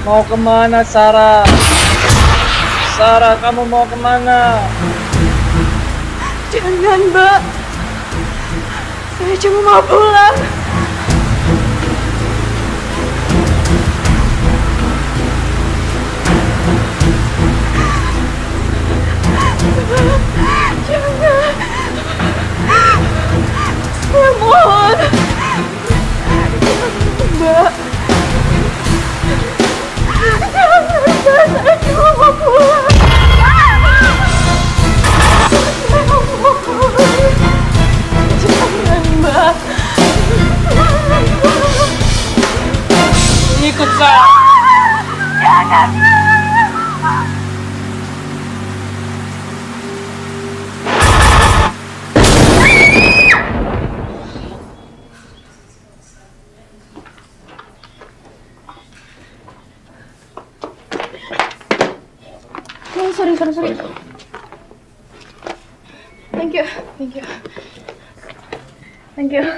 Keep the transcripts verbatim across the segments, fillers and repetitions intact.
Mau kemana, Sarah? Sarah, kamu mau kemana? Jangan, Mbak. Saya cuma mau pulang. Jangan. Saya mohon. Mbak. Jangan, Mbak. Saya cuma mau pulang. Saya mohon. Jangan, Mbak. Ikut saya. Jangan. Oh, sorry, sorry, sorry. Thank you, thank you. Thank you.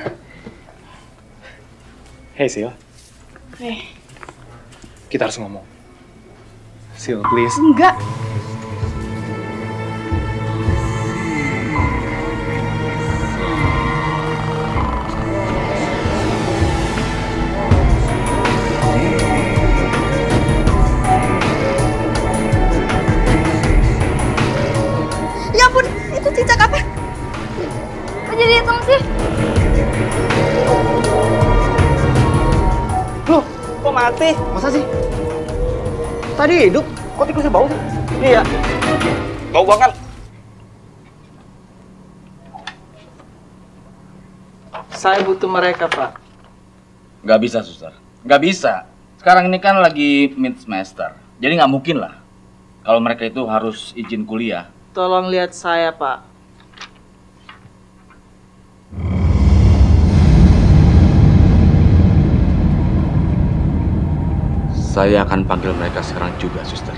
Hey, Sil. Hey. Kita harus ngomong. Sil, please. Enggak. Ya ampun, itu cicak apa? Kok jadi hitam sih? Loh, kok mati? Masa sih? Tadi hidup, kok tikusnya bau sih? Iya. Bau banget. Saya butuh mereka, Pak. Nggak bisa, suster. Nggak bisa. Sekarang ini kan lagi mid semester. Jadi nggak mungkin lah. Kalau mereka itu harus izin kuliah. Tolong lihat saya, Pak. Saya akan panggil mereka sekarang juga, suster.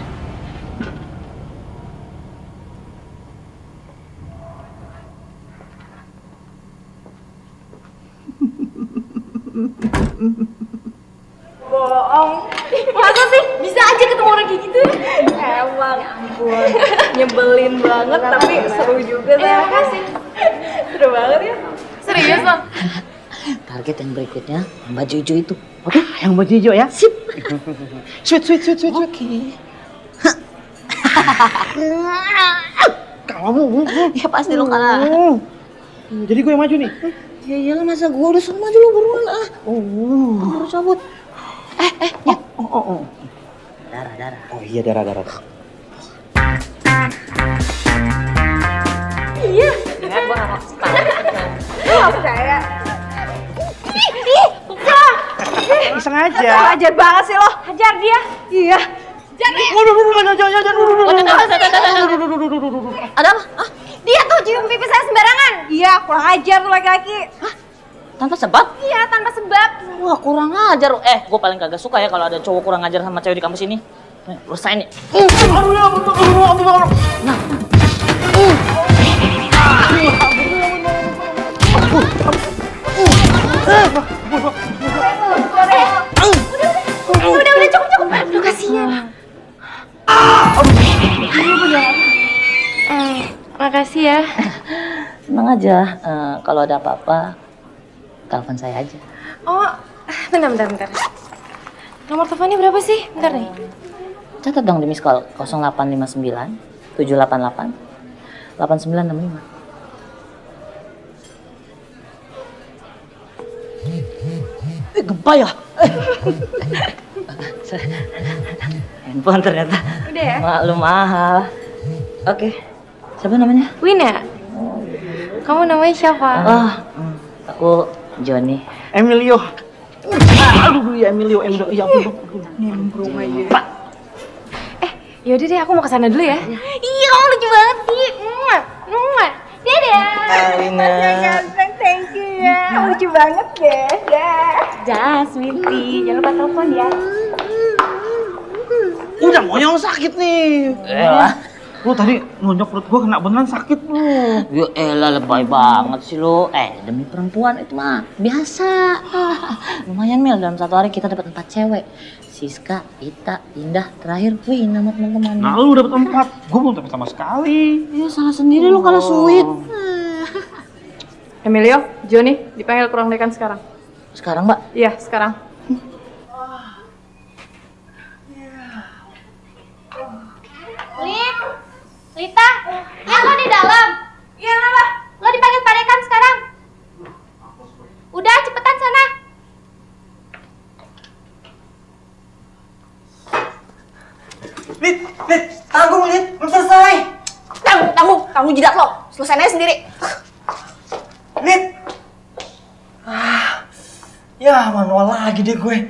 Bohong. Masa sih bisa aja ketemu orang kayak gitu? Emang ampun. Nyebelin banget tapi seru juga sih. Terima kasih. Seru banget ya. Serius loh. Target yang berikutnya yang baju hijau itu. Oke, yang baju hijau ya. Sip. Sweet, sweet, sweet, sweet. Oke. Kamu. Ya pasti lo kalah. Jadi gue yang maju nih. Ya iyalah, masa gua udah suruh maju lu buruan lah. Oh. Baru cabut. Eh, eh, ya. Oh, oh, oh. Darah, darah. Oh iya, darah, darah. Iya. Ya, gua gak mau start. Lu gak percaya? Ih, Bang. Iseng aja. Kurang ajar banget sih lo. Hajar dia. Iya. Jangan. Jangan, jangan, jangan. Ada apa? Hah? Dia tuh cium pipi saya sembarangan. Iya, kurang ajar tuh laki-laki. Hah? Tanpa sebab? Iya, tanpa sebab. Wah, kurang ajar. Eh, gua paling kagak suka ya kalau ada cowok kurang ajar sama cewek di kampus ini. Nih, resign nih. Nah. Udah, udah, cukup, cukup. Aduh, kasihan. Eh, makasih ya. Senang aja. Uh, kalau ada apa-apa, telepon saya aja. Oh, bentar, bentar, bentar. Nomor teleponnya berapa sih? Bentar nih. Catat dong di miss call nol delapan lima sembilan tujuh delapan delapan delapan sembilan enam lima. Eh, gempa ya? Handphone ternyata. Udah ya? Maklum mahal. Oke. Siapa namanya? Wina. Kamu namanya siapa? Oh, aku Joni. Emilio. Aduh, ya Emilio, Emilio. Ya ampun. Nimbrung aja. Pak. Eh, yaudah deh, aku mau kesana dulu ya. Iya, kamu lucu banget sih. Muah, muah. Dadah. Alina. Ganteng, thank you ya. Lucu banget deh. Dah. Dah, sweetie. Jangan lupa telepon ya. Udah mau yang sakit nih. Eh, Lu tadi nonjok perut gua kena beneran sakit lu. Ya elah lebay banget sih lo. Eh demi perempuan itu mah biasa. Ah, lumayan Mil, dalam satu hari kita dapat empat cewek. Siska, Ita, Indah, terakhir Wih nama teman-teman. Nah lu dapet empat, gua belum dapet sama sekali. Ya salah sendiri lu kalau sweet. Emilio, Joni, dipanggil ke ruang dekan sekarang. Sekarang mbak? Iya, sekarang. Lin, Lita, ya lo di dalam. Iya kenapa? Lo dipanggil Pak Dekan sekarang. Udah cepetan sana. Lid, Lid, tanggung Lid, belum selesai. Tanggung, tanggung, tanggung jidat lo. Selesainya sendiri. Lid. Ah, ya manual lagi deh gue.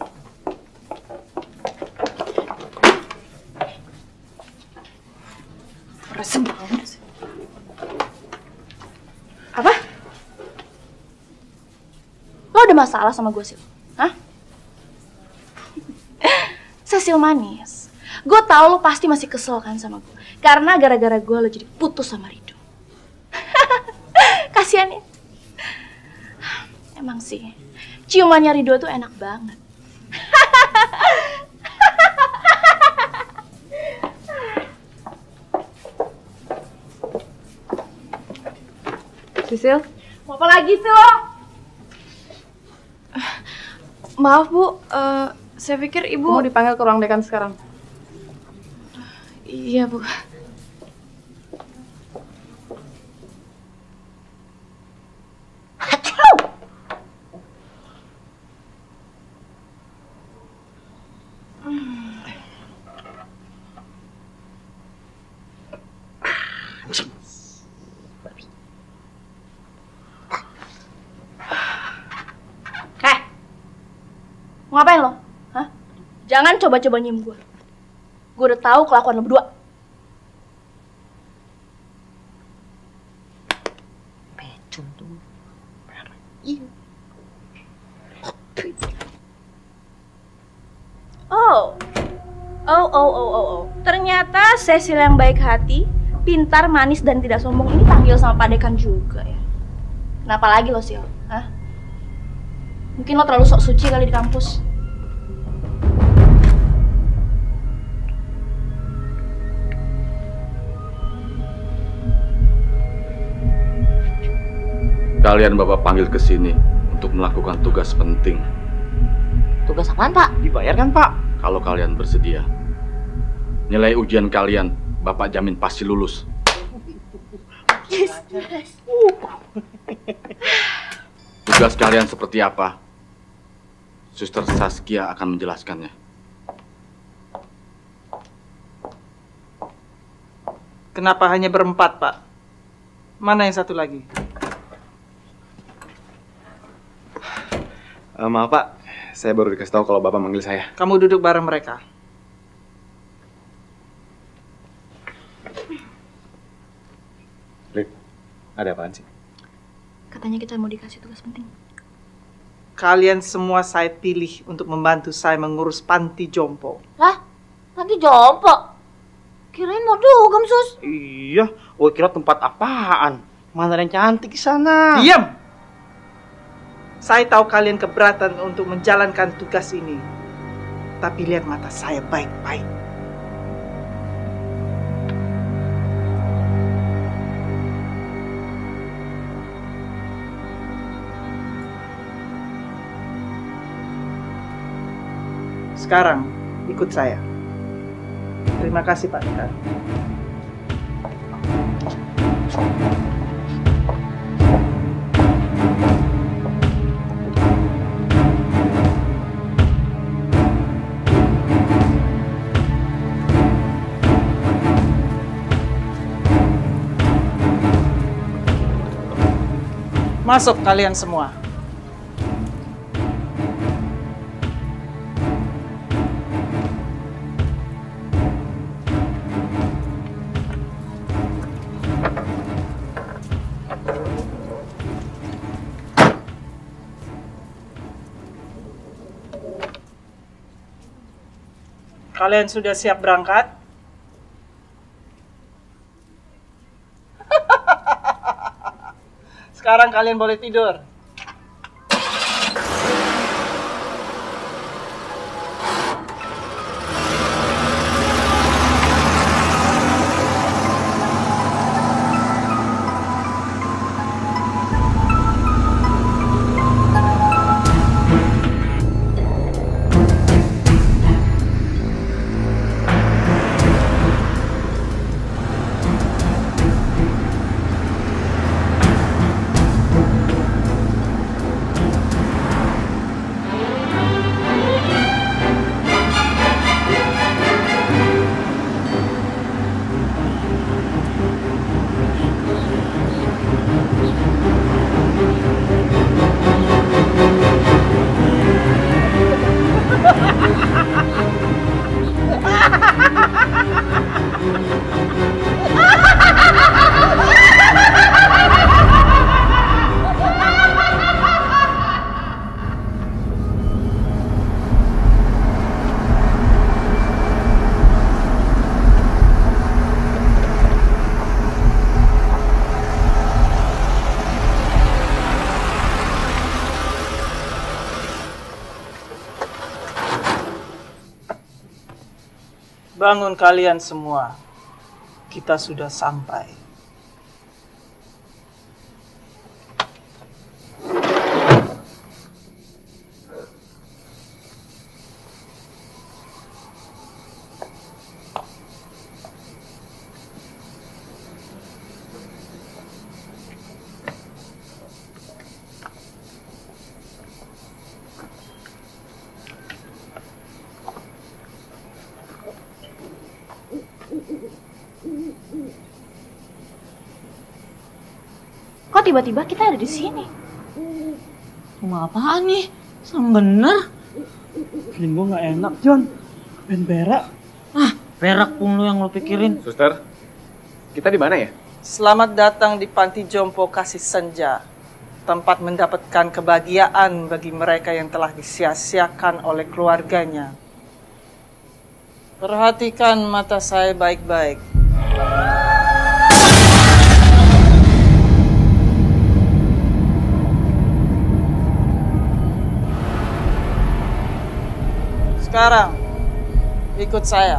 Resep banget sih. Apa? Lo ada masalah sama gue, Sil? Hah? Sesil manis. Gue tahu lo pasti masih kesel kan sama gue. Karena gara-gara gue lo jadi putus sama Rido. Kasian ya. Emang sih, ciumannya Rido tuh enak banget. Sisil, mau apa lagi sih lo? Maaf bu, uh, saya pikir ibu mau dipanggil ke ruang dekan sekarang. Iya bu. Ngapain lo? Hah? Jangan coba-coba nyium gue. Gue udah tahu kelakuan lo berdua. Becun tuh. Oh. Oh, oh, oh, oh, oh. Ternyata Cecil yang baik hati, pintar, manis, dan tidak sombong ini panggil sama Pak Dekan juga ya. Kenapa lagi lo, Sil? Hah? Mungkin lo terlalu sok suci kali di kampus. Kalian Bapak panggil ke sini untuk melakukan tugas penting. Tugas apaan Pak? Dibayar kan Pak? Kalau kalian bersedia. Nilai ujian kalian Bapak jamin pasti lulus. Yes, yes. Tugas kalian seperti apa? Suster Saskia akan menjelaskannya. Kenapa hanya berempat, Pak? Mana yang satu lagi? Uh, maaf Pak, saya baru dikasih tahu kalau Bapak manggil saya. Kamu duduk bareng mereka. Lid, ada apaan sih? Katanya kita mau dikasih tugas penting. Kalian semua saya pilih untuk membantu saya mengurus panti jompo. Hah? Nanti jompo? Kirain mau dugem, Sus. Iya, gue kira tempat apaan? Mana yang cantik di sana? Diam! Saya tahu kalian keberatan untuk menjalankan tugas ini. Tapi lihat mata saya baik-baik. Sekarang ikut saya. Terima kasih Pak Dekan. Masuk kalian semua. Kalian sudah siap berangkat? Sekarang kalian boleh tidur. Bangun kalian semua. Kita sudah sampai. Kok tiba-tiba kita ada di sini? Rumah apaan nih? Serem bener. Feeling gue gak enak, John. Ben berak. Ah, perak pun lu yang lu pikirin. Suster, kita di mana ya? Selamat datang di Panti Jompo Kasih Senja. Tempat mendapatkan kebahagiaan bagi mereka yang telah disia-siakan oleh keluarganya. Perhatikan mata saya baik-baik. Sekarang, ikut saya.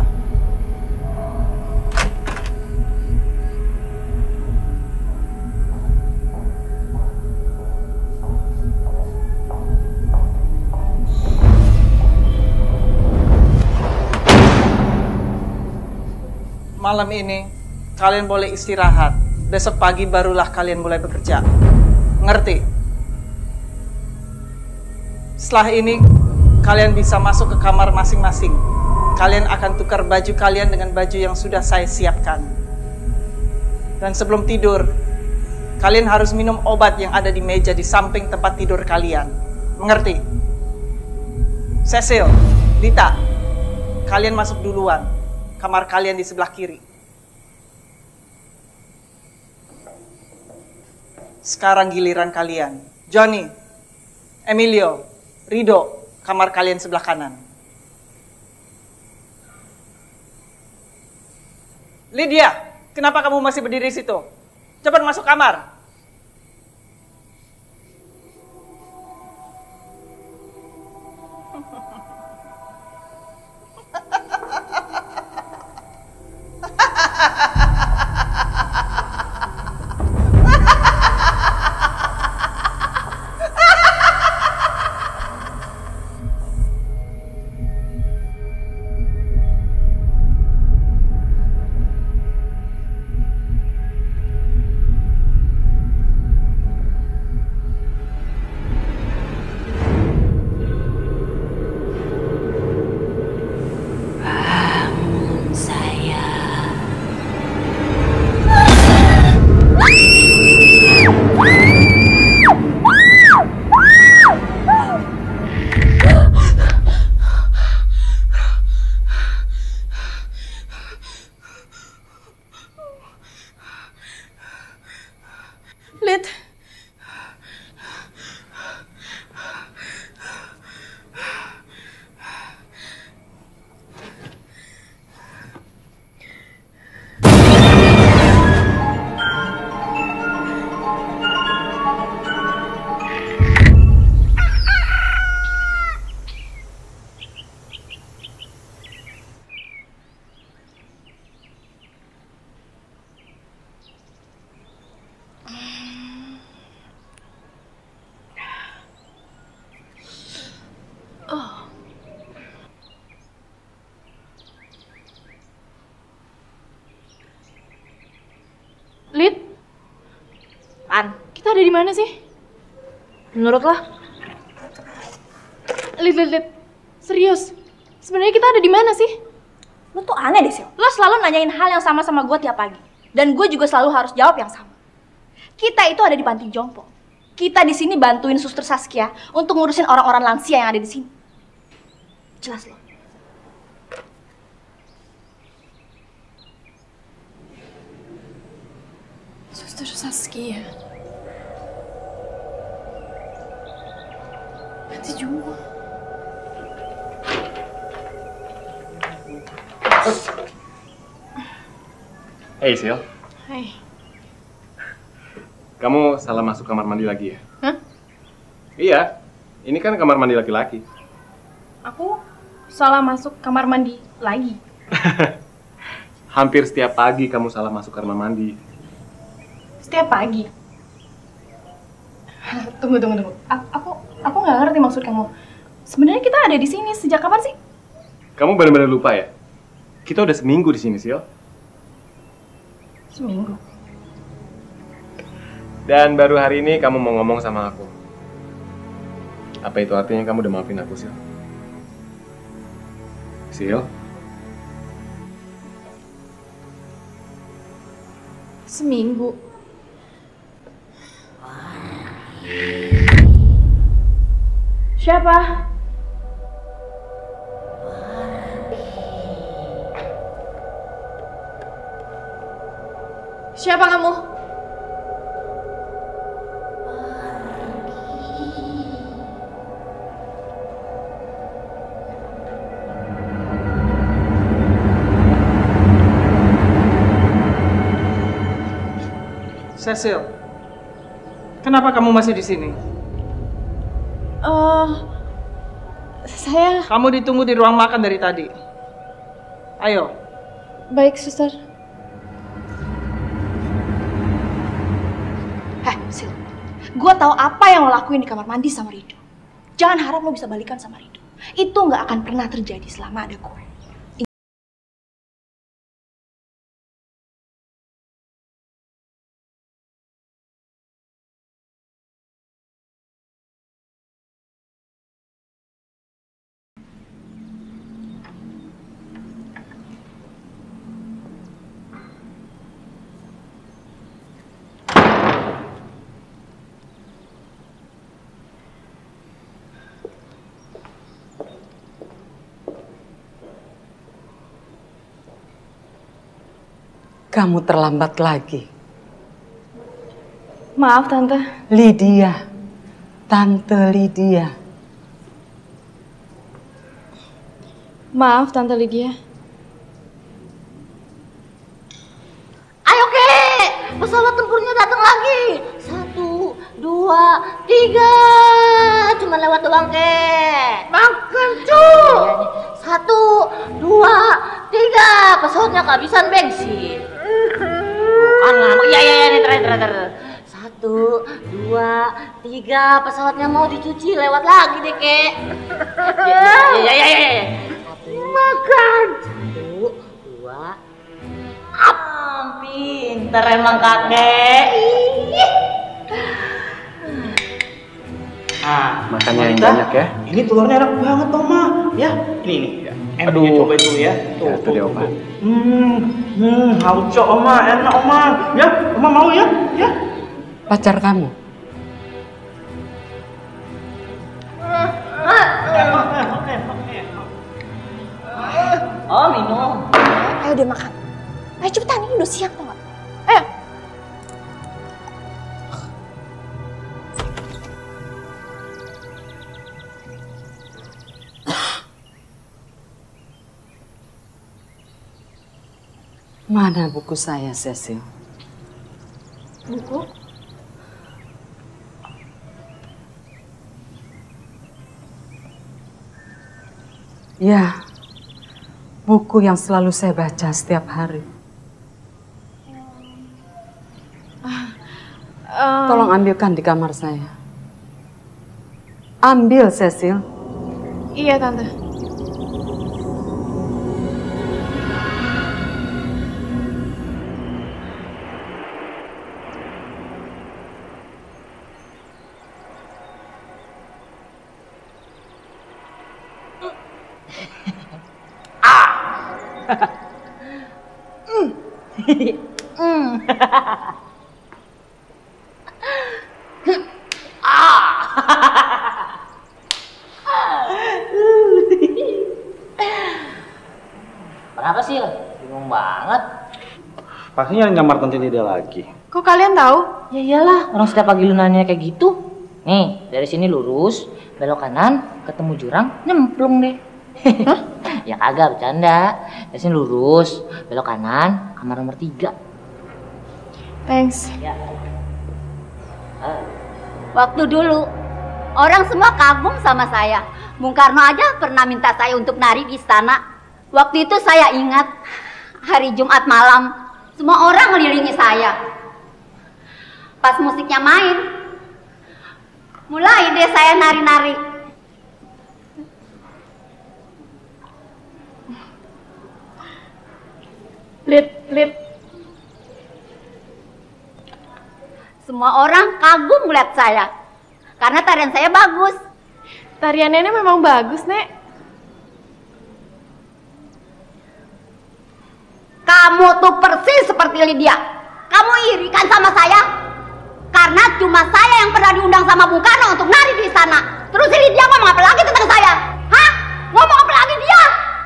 Malam ini, kalian boleh istirahat. Besok pagi barulah kalian mulai bekerja. Ngerti? Setelah ini, kalian bisa masuk ke kamar masing-masing. Kalian akan tukar baju kalian dengan baju yang sudah saya siapkan. Dan sebelum tidur, kalian harus minum obat yang ada di meja di samping tempat tidur kalian. Mengerti? Cecil, Lita, kalian masuk duluan. Kamar kalian di sebelah kiri. Sekarang giliran kalian. Johnny, Emilio, Rido, kamar kalian sebelah kanan. Lydia, kenapa kamu masih berdiri di situ? Cepat masuk kamar. kita ada di mana sih? Menurut lo? Lid, lid, lid. Serius. Sebenarnya kita ada di mana sih? Lo tuh aneh deh, Sil. Lo selalu nanyain hal yang sama sama gue tiap pagi. Dan gue juga selalu harus jawab yang sama. Kita itu ada di panti jompo. Kita di sini bantuin Suster Saskia untuk ngurusin orang-orang lansia yang ada di sini. Jelas lo. Suster Saskia. Panti jompo. Hey Sil, Hai. kamu salah masuk kamar mandi lagi ya? Hah? Iya, ini kan kamar mandi laki-laki. Aku salah masuk kamar mandi lagi. Hampir setiap pagi kamu salah masuk kamar mandi. Setiap pagi. Tunggu, tunggu, tunggu. A- aku aku nggak ngerti maksud kamu. Sebenarnya kita ada di sini sejak kapan sih? Kamu benar-benar lupa ya? Kita udah seminggu di sini, Sil. Seminggu. Dan baru hari ini kamu mau ngomong sama aku. Apa itu artinya kamu udah maafin aku, Sil? Sil? Seminggu. Siapa? Siapa kamu? Cecil, kenapa kamu masih di sini? Eh, saya Kamu ditunggu di ruang makan dari tadi. Ayo. baik, suster. Heh, Sil. Gue tahu apa yang lo lakuin di kamar mandi sama Rido. Jangan harap lo bisa balikan sama Rido. Itu nggak akan pernah terjadi selama ada gue. Kamu terlambat lagi. Maaf, Tante. Lydia. Tante Lydia. Maaf, Tante Lydia. Ayo Kek, pesawat tempurnya datang lagi. Satu, dua, tiga. Cuma lewat doang Kek. Makan cuy. Satu, dua, tiga. Pesawatnya kehabisan bensin. Kan ngamuk. Iya iya iya nih terakhir terakhir. Satu, dua, tiga. Pesawatnya mau dicuci lewat lagi deh Kek. Iya iya iya iya. Makan. Satu, dua. Up. Pinter emang kakek. Nah, Makannya yang Wanita, banyak ya. Ini telurnya enak banget, Oma. Ya, ini nih. Aduh. Aduh, cobain dulu ya. Tuh, Ya, tuh, tuh dia, tuh, Oma. tuh. Hmm, hmm, hauco, Oma. Enak, Oma. Ya, Oma mau ya? Ya. Pacar kamu. Oh minum. Ayo deh makan. Ayo cepetan, ini udah siang tau gak? Ayo. Mana buku saya, Cecil? Buku? Ya, buku yang selalu saya baca setiap hari. Um, Tolong ambilkan di kamar saya. Ambil, Cecil. Iya, Tante. Berapa sih? Bingung banget. Pastinya nyamar Tante Lydia lagi. Kok kalian tahu? Ya iyalah, orang setiap pagi lu nanya kayak gitu. Nih, dari sini lurus, belok kanan, ketemu jurang, nyemplung deh. Hah? Ya kagak, bercanda. Dari sini lurus, belok kanan, kamar nomor tiga. Thanks. Ya. Ah. Waktu dulu, orang semua kagum sama saya. Bung Karno aja pernah minta saya untuk nari di istana. Waktu itu saya ingat, hari Jumat malam, semua orang ngelilingi saya. Pas musiknya main, mulai deh saya nari-nari. Lid, Lid. Semua orang kagum melihat saya, karena tarian saya bagus. Tarian Nenek memang bagus, Nek. Kamu tuh persis seperti Lydia. Kamu iri kan sama saya? Karena cuma saya yang pernah diundang sama Bung Karno untuk nari di istana. Terus si Lydia ngomong apa lagi tentang saya? Hah? Ngomong apa lagi dia?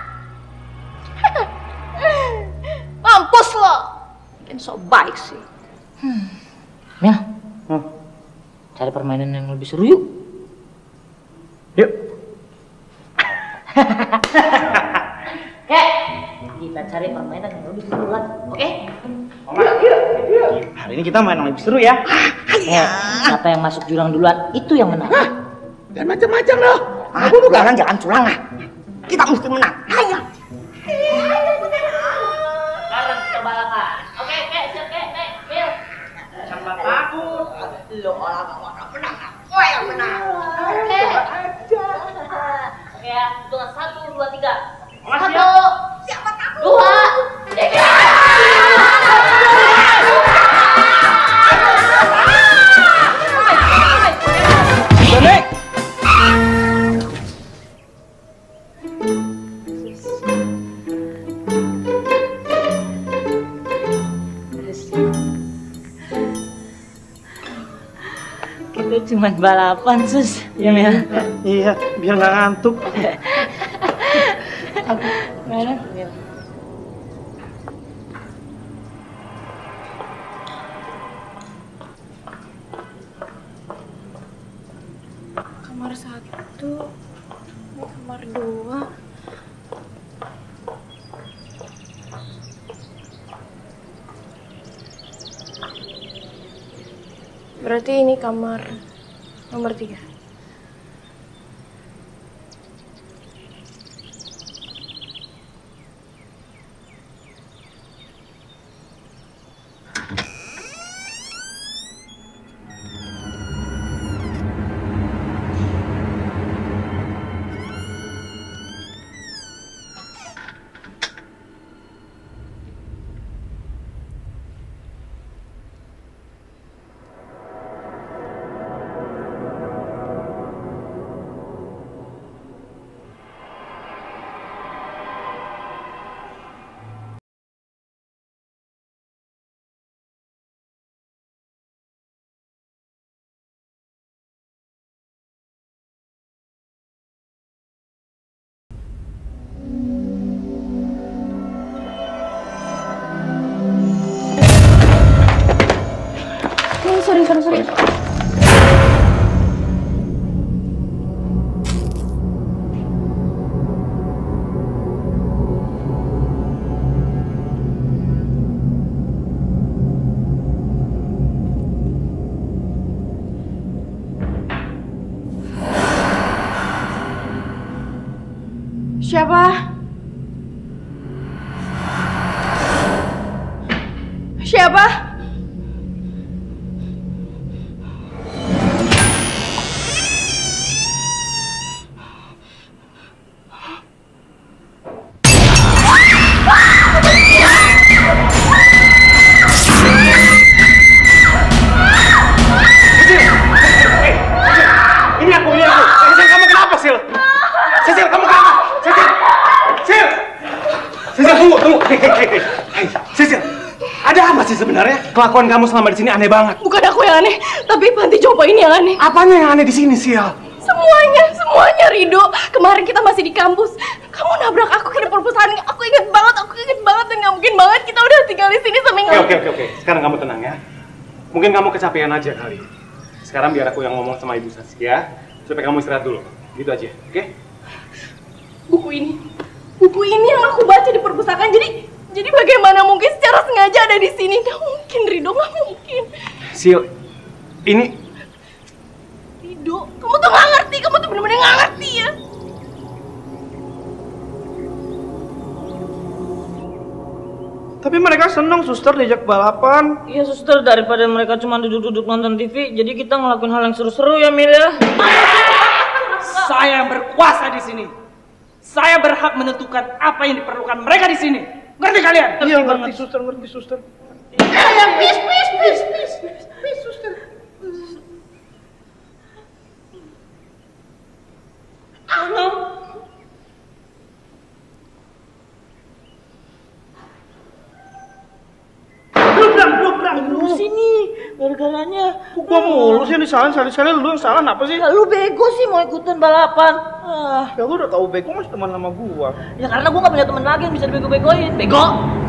Mampus lo. Bikin so baik sih. Hmm. Mil, hmm. cari permainan yang lebih seru yuk. Yuk. Oke, kita cari permainan yang lebih seru lagi, oke? Okay? Hari ini kita main yang lebih seru ya. Eh, siapa yang masuk jurang duluan, itu yang menang. Hah? Jangan macam-macam loh. Aku tuh jangan jangan curang lah. Kita mesti menang. Ayo. Sekarang kita balapan. Oke, oke, siap, oke, nek, Mil. Jangan takut. Lo orang orang menang, gue yang menang. Oke. Oke ya, hitungan satu, dua, tiga. Satu, siapa takut? Dua, tiga. Nenek. Kita cuma balapan, Sus. Ya, Mil. Iya, biar nggak ngantuk. Mana? Mil. Kamar satu, kamar dua. Berarti ini kamar nomor tiga. Sorry, sorry, sorry. Siapa? Siapa? Ini aku, ini aku. Cecil, kamu kenapa, Sil? Cecil, kamu kenapa? Cecil! Sil! Cecil, tunggu, tunggu. Hei, hei, hei. Cecil, ada apa, Apa sih sebenarnya? Kelakuan kamu selama di sini aneh banget. Bukan aku yang aneh, tapi panti jompo ini yang aneh. Apanya yang aneh di sini, Sil? Semuanya, semuanya Rido. Kemarin kita masih di kampus. Kamu nabrak aku ke perpustakaan. Aku inget banget, aku inget banget dan nggak mungkin banget kita udah tinggal di sini sampai nggak. Oke, oke, oke. Sekarang kamu tenang ya. Mungkin kamu kecapean aja kali. Sekarang biar aku yang ngomong sama Ibu Saskia supaya kamu istirahat dulu. Gitu aja, oke? Buku ini, buku ini yang aku baca di perpustakaan. Jadi, jadi bagaimana mungkin secara sengaja ada di sini? Nggak mungkin, Rido, nggak mungkin. Sil, ini Rido, kamu tuh nggak ngerti, kamu tuh bener-bener nggak ngerti ya. Tapi mereka seneng, suster, diajak balapan. Iya, suster, daripada mereka cuma duduk-duduk nonton T V, jadi kita ngelakuin hal yang seru-seru ya, Mil ya. Saya yang berkuasa di sini. Saya berhak menentukan apa yang diperlukan mereka di sini. Ngerti kalian? Iya, ngerti suster, ngerti suster. Kalian please, please, please, please, please, please, suster. Anom. Dobrang, dobrang, Lu sini, gara-garanya. Gua mulu sih yang disalahin, sekali-sekali lu yang salah, kenapa sih? Ya lu bego sih mau ikutan balapan. Ah. Ya lu udah tahu bego masih teman sama gua. Ya karena gua gak punya teman lagi yang bisa bego-begoin. Bego.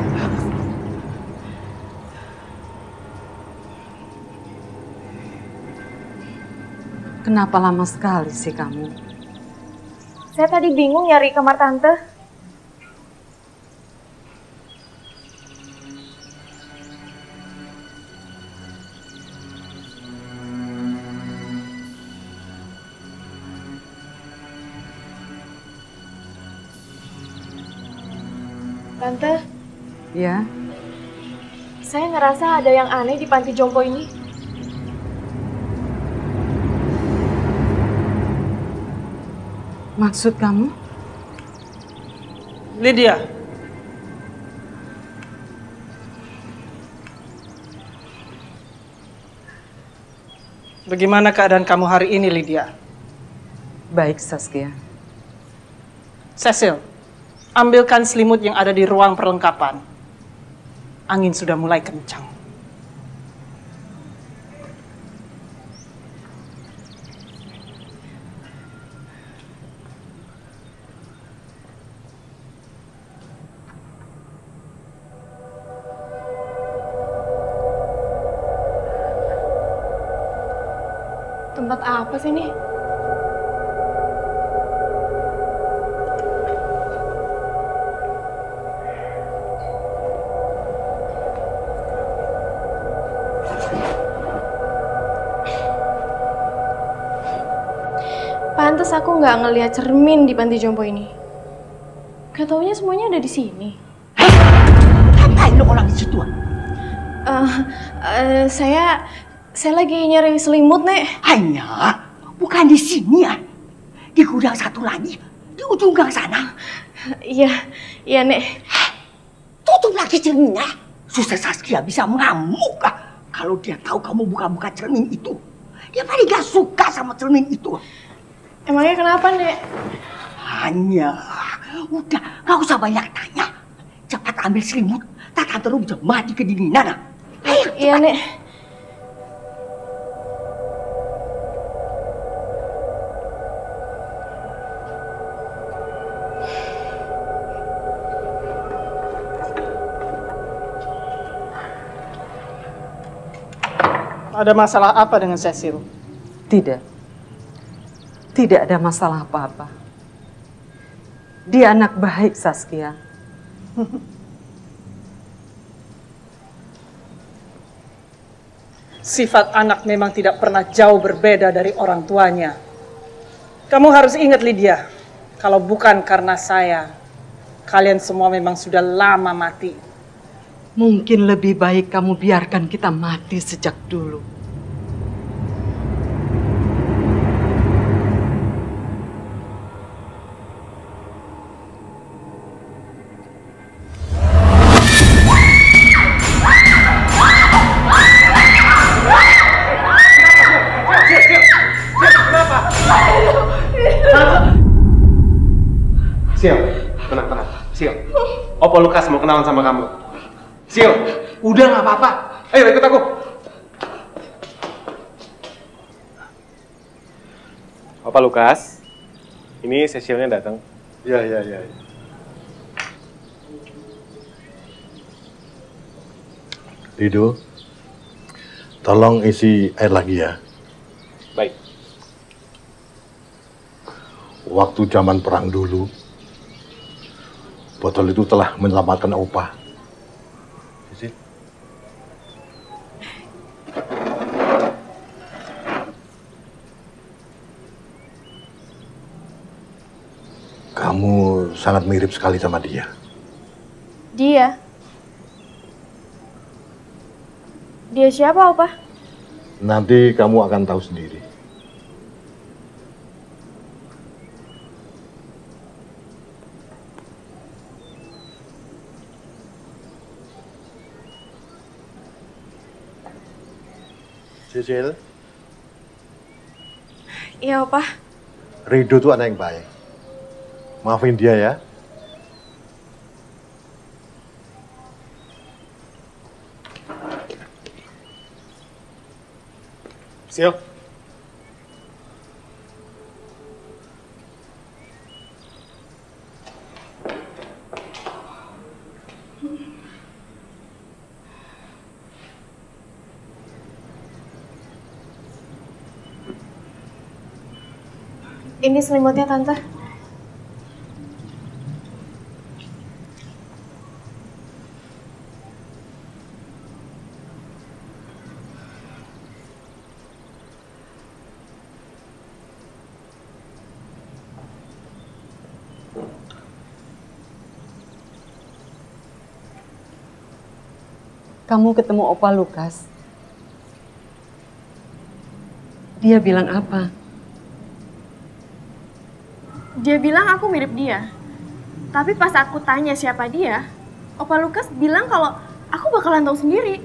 Kenapa lama sekali sih kamu? Saya tadi bingung nyari kamar tante. Tante, Ya, saya ngerasa ada yang aneh di panti jompo ini. maksud kamu? Lydia. Bagaimana keadaan kamu hari ini, Lydia? Baik, Saskia. Cecil, ambilkan selimut yang ada di ruang perlengkapan. Angin sudah mulai kencang. Tempat apa sih ini? Pantes aku nggak ngelihat cermin di panti jompo ini. Gak taunya semuanya ada di sini. Ngapain lo orang di situ? Uh, uh, saya saya lagi nyari selimut, Nek. Hanya bukan di sini ya. Di gudang satu lagi, di ujung gang sana. Iya, iya, Nek. Tutup lagi cerminnya. Suster Saskia bisa mengamuk kalau dia tahu kamu buka-buka cermin itu. Dia paling gak suka sama cermin itu. Emangnya kenapa, Nek? Hanya, udah, gak usah banyak tanya. Cepat ambil selimut, tak tante lu bisa mati kedinginan. Ayo, iya, Nek. Ada masalah apa dengan Cecil? Tidak. Tidak ada masalah apa-apa. Dia anak baik, Saskia. Sifat anak memang tidak pernah jauh berbeda dari orang tuanya. Kamu harus ingat, Lydia, kalau bukan karena saya, kalian semua memang sudah lama mati. Mungkin lebih baik kamu biarkan kita mati sejak dulu. Sil, tenang, tenang. Sil, Opo Lukas mau kenalan sama kamu. Sil, Udah nggak apa-apa. Ayo ikut aku. Opa Lukas, ini Cecilnya datang. Iya, iya, iya. Rido, tolong isi air lagi ya. Baik. Waktu zaman perang dulu, botol itu telah menyelamatkan Opa. Isi. Kamu sangat mirip sekali sama dia. Dia? Dia siapa, Opa? Nanti kamu akan tahu sendiri. Cecil? Iya, Opa. Rido tuh anak yang baik. Maafin dia ya. Sil. Ini selimutnya, Tante. Kamu ketemu Opa Lukas. Dia bilang apa? Dia bilang aku mirip dia. Tapi pas aku tanya siapa dia, Opa Lukas bilang kalau aku bakalan tahu sendiri.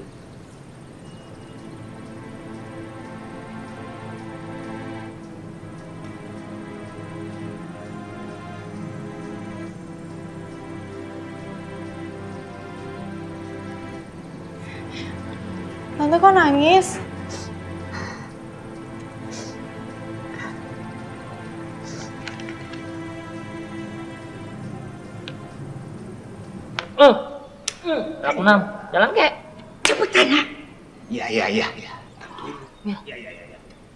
Tante kok nangis? Hmm. Hmm. Aku nam, jalan kek. Cepetan ya. Iya, iya, iya, iya. Ya. Iya, iya, iya.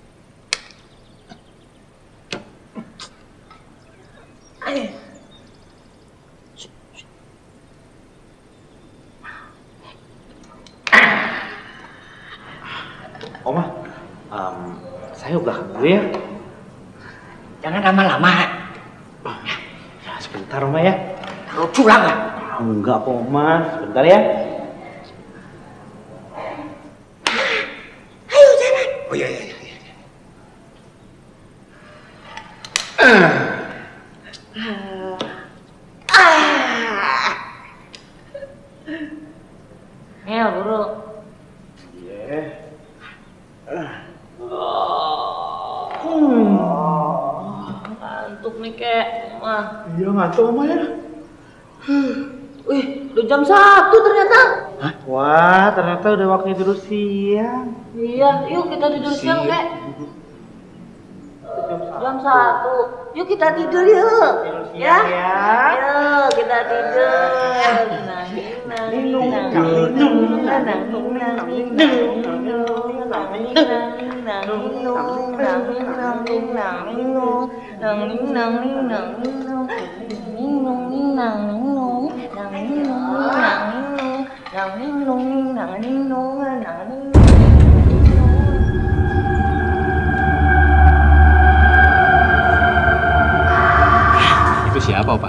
Ayo. Oma, um, saya belakang dulu ya. Jangan lama-lama. Ya, sebentar Oma ya. Taruh curang lah. Enggak kok Oma, sebentar ya. Ayo jalan. Oh iya, iya, iya. Ah. Ah. Ngel, buru. Iya. Hmm. Ngantuk nih kek, mah. Iya ngantuk Oma ya. Wih, udah jam satu ternyata. Hah? Wah, ternyata udah waktunya tidur siang. Iya, yuk kita tidur siang, kek. Jam satu. Yuk kita tidur yuk. Ya. Yuk kita tidur. Itu siapa, Opa?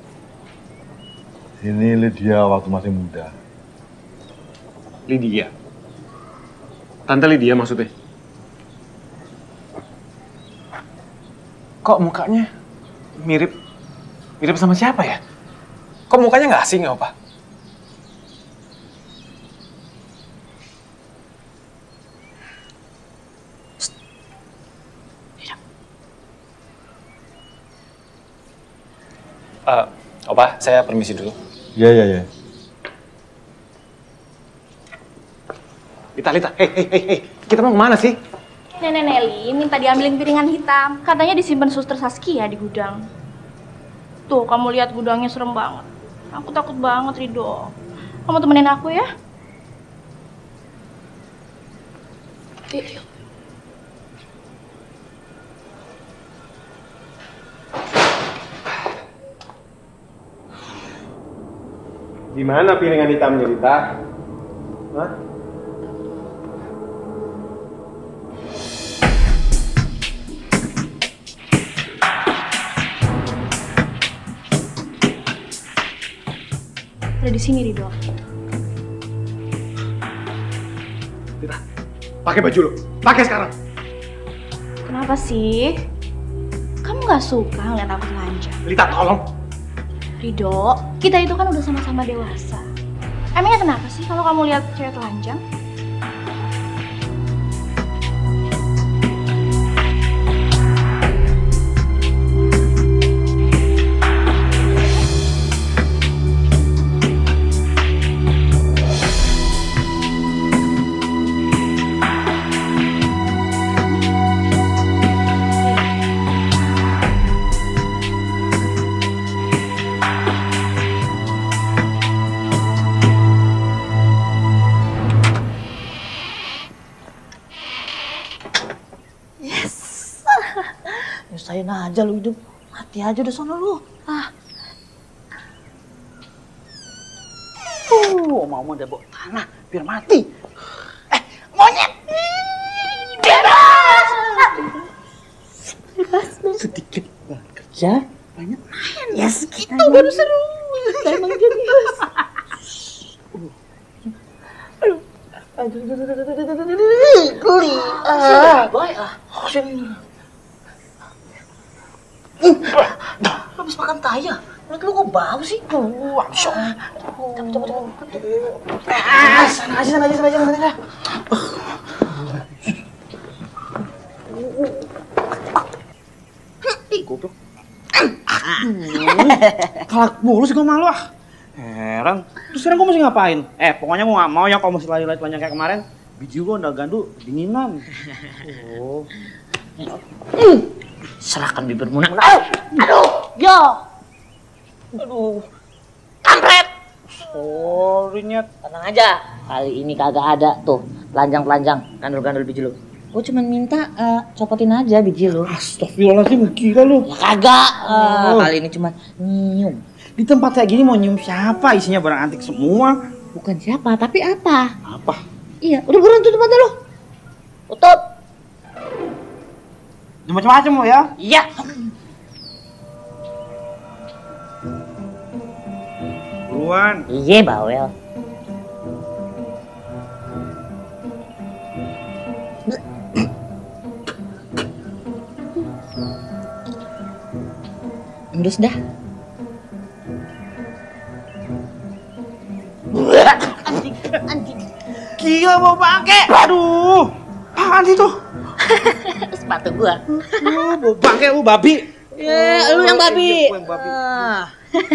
Ini Lydia waktu masih muda. Lydia? Tante Lydia maksudnya? Kok mukanya mirip mirip sama siapa ya? Kok mukanya nggak asing ya, Opa? Uh, Opa, saya permisi dulu. Iya, iya, iya. Lita, Lita, hei, hei, hei, hei. Kita mau kemana sih? Nenek Nelly minta diambilin piringan hitam. Katanya disimpan suster Saskia di gudang. Tuh, kamu lihat gudangnya serem banget. Aku takut banget, Rido. Kamu temenin aku ya? Yuk, yuk. Gimana piringan hitamnya, Lita? Hah? Ada di sini, Rido. Lita, pakai baju lo. Pakai sekarang. Kenapa sih? Kamu gak suka ngeliat aku telanjang? Lita, tolong. Rido, kita itu kan udah sama-sama dewasa. Emangnya kenapa sih kalau kamu lihat cewek telanjang? Nyusahin aja lu hidup, mati aja udah sono lu. Ah. Uh, mau mau bawa tanah biar mati. Eh, monyet. Bebas. Bebas. Sedikit banget kerja, banyak main. Ya segitu baru seru. Emang jenius. Aduh. Aduh, aduh, aduh, aduh, aduh, aduh, aduh, geli. Ah, boy, ah. Sini. Habis makan taya, lagi lu kok bau sih? Tuh, abis Coba, coba, coba. Ah, sana aja, sana aja, sana aja, sana aja. Ih, goblok. Kalak mulu sih gue malu ah. Heran. Terus sekarang gue mesti ngapain? Eh, pokoknya gue gak mau ya kalau masih lari-lari telanjang kayak kemarin. Biji gue udah gandu, dinginan. Oh. Serahkan bibirmu nang. Aduh, yo. Aduh. Kampret. Sorry nyet. Tenang aja. Kali ini kagak ada tuh telanjang-telanjang, gandul-gandul biji lu. Gue cuma minta uh, copotin aja biji lu. Astagfirullahaladzim, gila lu. Ya kagak. Uh, oh. Kali ini cuma nyium. Di tempat kayak gini mau nyium siapa? Isinya barang antik semua. Bukan siapa, tapi apa? Apa? Iya, udah buruan tutup mata lu. Tutup. Macam-macam lo ya? Iya. Buruan. Iya, bawel. Endus dah. Anjing, anjing. Gila mau pakai. Aduh. Apaan sih tuh? Sepatu gua. Oh, mau pakai lu babi. Ya, lu yang babi. Gua yang babi. Ah.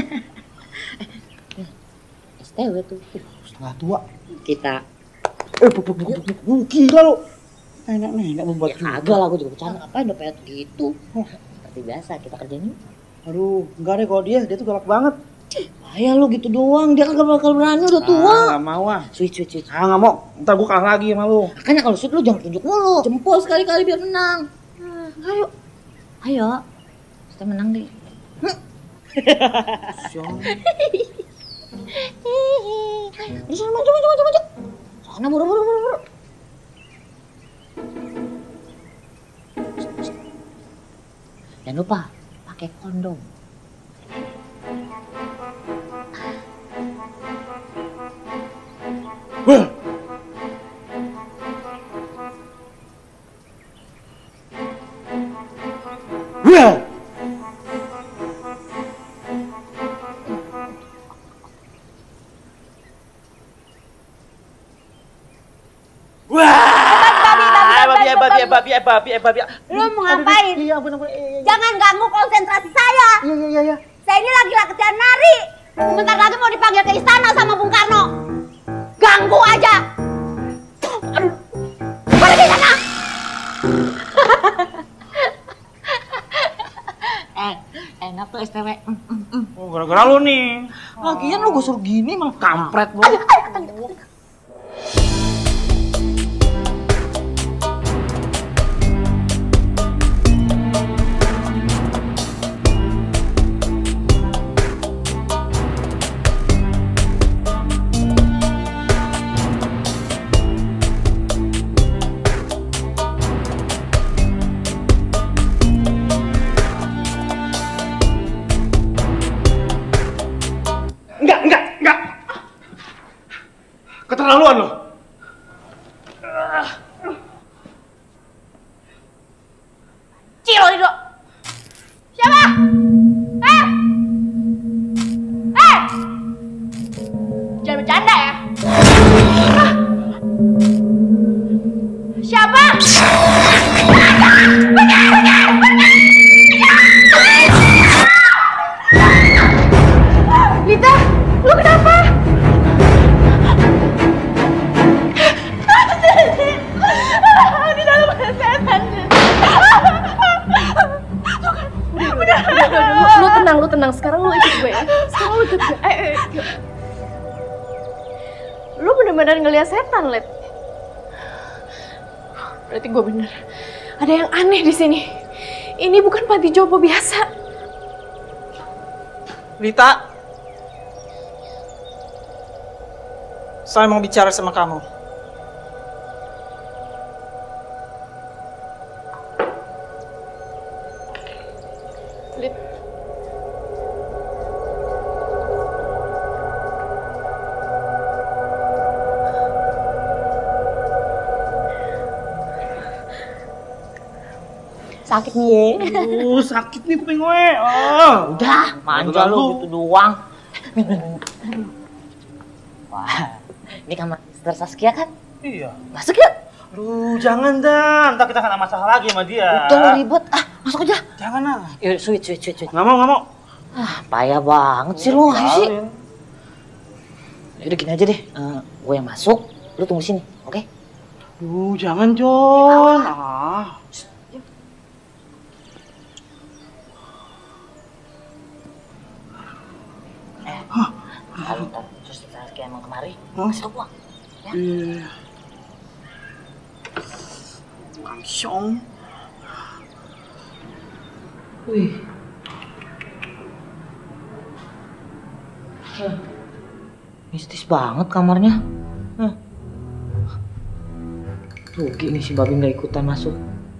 S T W tuh. Setengah tua. Kita. Eh, buk, buk, buk, buk, buk. Gila lu. Enak-enak membuat ya, kagak lah, gua juga bercanda. Ngapain udah payet gitu. Seperti biasa, kita kerjain yuk. Aduh, enggak deh kalau dia, dia tuh galak banget. Ayah lu gitu doang, dia kagak bakal berani, udah tua. Ah, gak mau ah. Sweet, sweet, sweet. Ah, gak mau. Ntar gua kalah lagi sama lu. Makanya kalau sweet lu jangan tunjuk mulu. Jempol sekali-kali biar menang. Nah, ayo. Ayo. Kita menang deh. Ayo, sana maju, maju, maju, maju. Sana buru, buru, buru, buru. Jangan lupa pakai kondom. Wah. Wah. Babi, babi, babi, babi, babi. Lu mau ngapain? Iya, ampun, ampun. Jangan ganggu konsentrasi saya. Iya, iya, iya, iya. Saya ini lagi latihan nari. Sebentar lagi mau dipanggil ke istana sama Bung Karno. Ganggu aja. Aduh. Eh, enak tuh S T W. Mm, mm, mm. Oh, gara-gara lu nih. Lagian lu gue suruh gini malah kampret lu. Enggak, enggak, enggak. Keterlaluan lo. Cilo Rido. Siapa? Eh? Eh? Jangan bercanda ya. Hah? Siapa? Lita, lu kenapa? Di dalam ada setan. Udah, udah, udah, udah, lu, lu tenang, lu tenang. Sekarang lu ikut gue ya. Sekarang lu ikut gue. Eh, eh, yuk. Lu bener-bener ngeliat setan, Let. Berarti gue bener. Ada yang aneh di sini. Ini bukan panti jompo biasa. Lita, saya mau bicara sama kamu. Lit. Sakit nih. Uh, sakit nih kuping gue. Oh. Udah, manja lu gitu doang. Wah, ini kamar Mister Saskia kan? Iya. Masuk yuk. Aduh, jangan dah. Ntar kita kena masalah lagi sama dia. Udah lu ribet. Ah, masuk aja. Jangan lah. Yuk, sweet, sweet, sweet, sweet. Nggak mau, nggak mau. Ah, payah banget sih lu. Ayo sih. Yaudah gini aja deh. Uh, gue yang masuk, lu tunggu sini, oke? Okay? Duh, jangan John. Ah. Eh, kalau ntar terus Saskia emang kemari, Huh? kasih tau gua. Ya? Iya. Langsung. Wih. Huh. Mistis banget kamarnya. Huh. Rugi nih si babi nggak ikutan masuk.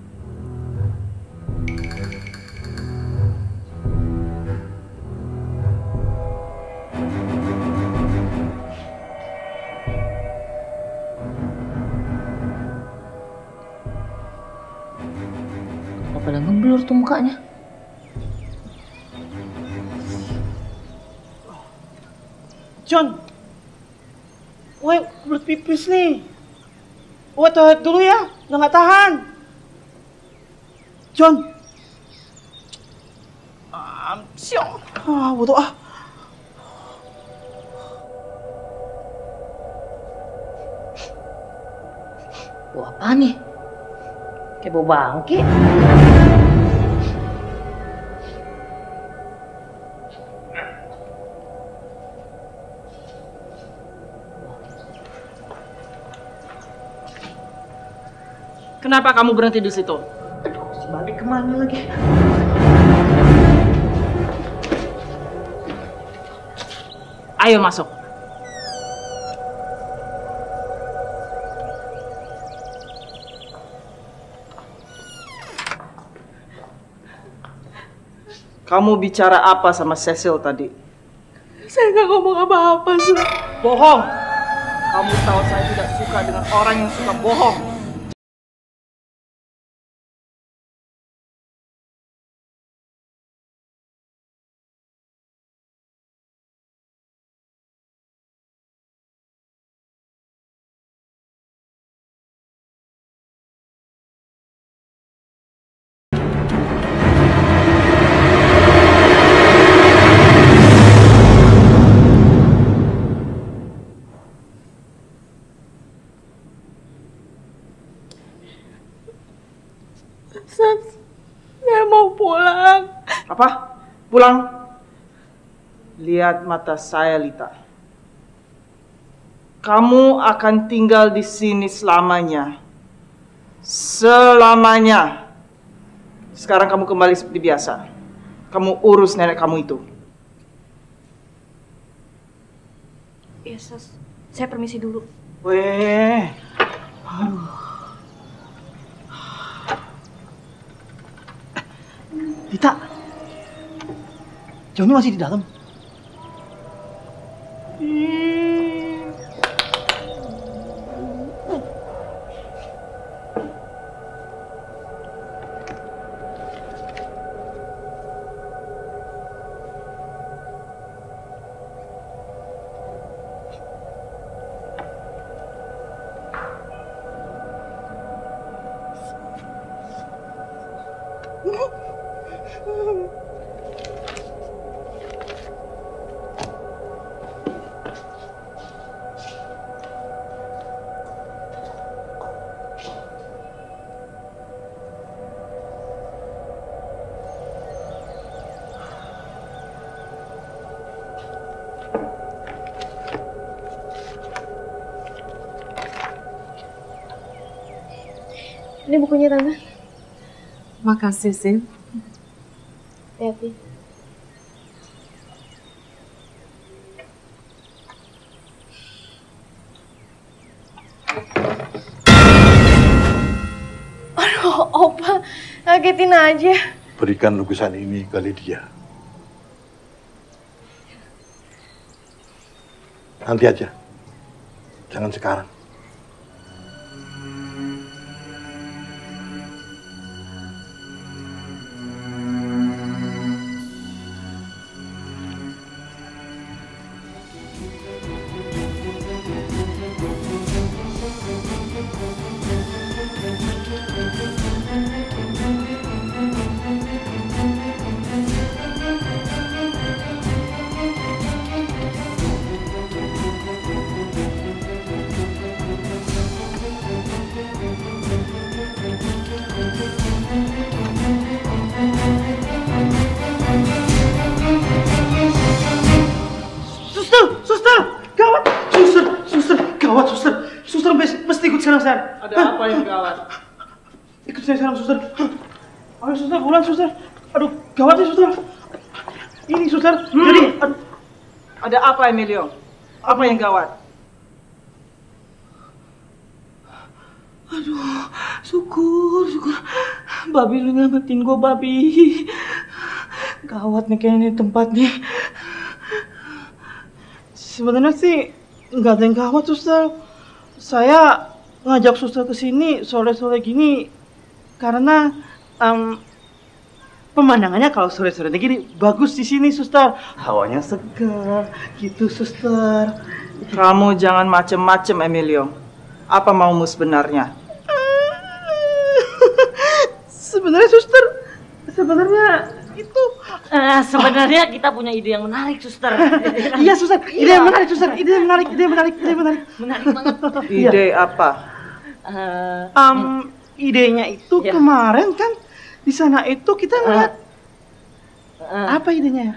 Kenapa pada ngeblur tuh mukanya? John, woi, belut pipis nih. Woi, toilet dulu ya, udah nggak tahan. John, ah, siang, ah, butuh ah. Wah, apa nih? Kayak bau bangke. Kenapa kamu berhenti di situ? Aduh, si babi kemana lagi? Ayo masuk. Kamu bicara apa sama Cecil tadi? Saya nggak ngomong apa-apa, Sur. Bohong. Kamu tahu saya tidak suka dengan orang yang suka bohong. Saya mau pulang. Apa? Pulang? Lihat mata saya, Lita. Kamu akan tinggal di sini selamanya. Selamanya. Sekarang kamu kembali seperti biasa. Kamu urus nenek kamu itu. Iya, Sus. Saya permisi dulu. Weh. Aduh. Lita. Joni masih di dalam. Ini bukunya, Tante. Makasih, Sim. Hati-hati. Aduh, Opa, ngagetin aja. Berikan lukisan ini ke Lydia. Nanti aja. Jangan sekarang. Ada apa yang gawat? Ikut saya sekarang, suster. Ayo, suster, pulang, suster. Aduh, gawat nih, suster. Ini, suster. Hmm. Jadi, aduh. Ada apa, Emilio? Apa yang gawat? Aduh, syukur, syukur. Babi lu nyelamatin gua, Babi. Gawat nih kayaknya nih tempat nih. Sebenarnya sih nggak ada yang gawat, suster. Saya ngajak suster ke sini sore-sore gini karena um, pemandangannya kalau sore-sore gini bagus di sini, suster. Hawanya segar gitu, suster. Kamu jangan macem-macem, Emilio. Apa maumu sebenarnya? Sebenarnya, suster, sebenarnya itu uh, sebenarnya kita punya ide yang menarik, suster. Iya, suster. Ide yang menarik, suster. Ide yang menarik, ide yang menarik, ide yang menarik. Menarik banget. Ide apa? Uh, um, idenya itu ya. Kemarin kan di sana itu kita ngeliat uh, uh, apa idenya?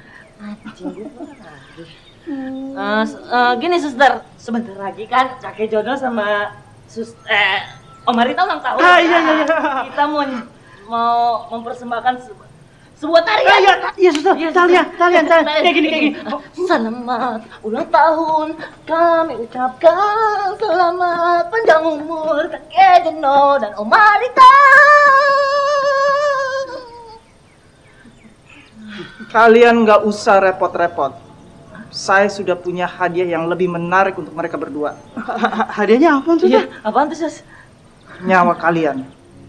uh, uh, gini, suster, sebentar lagi kan kakek Jono sama sus eh Om Marita ulang tahun. Ah, iya, iya, iya. Kita mau mau mempersembahkan sebuah, sebuah tarian. Ah, iya, iya, suster. Iya, tarian, tarian, tarian. Kayak gini, kayak gini. Selamat ulang tahun kami ucapkan, selamat panjang umur kakek Jono dan Om Marita. Kalian nggak usah repot-repot. Saya sudah punya hadiah yang lebih menarik untuk mereka berdua. Hadiahnya apa tuh? Iya, apaan tuh, Sus? Nyawa kalian.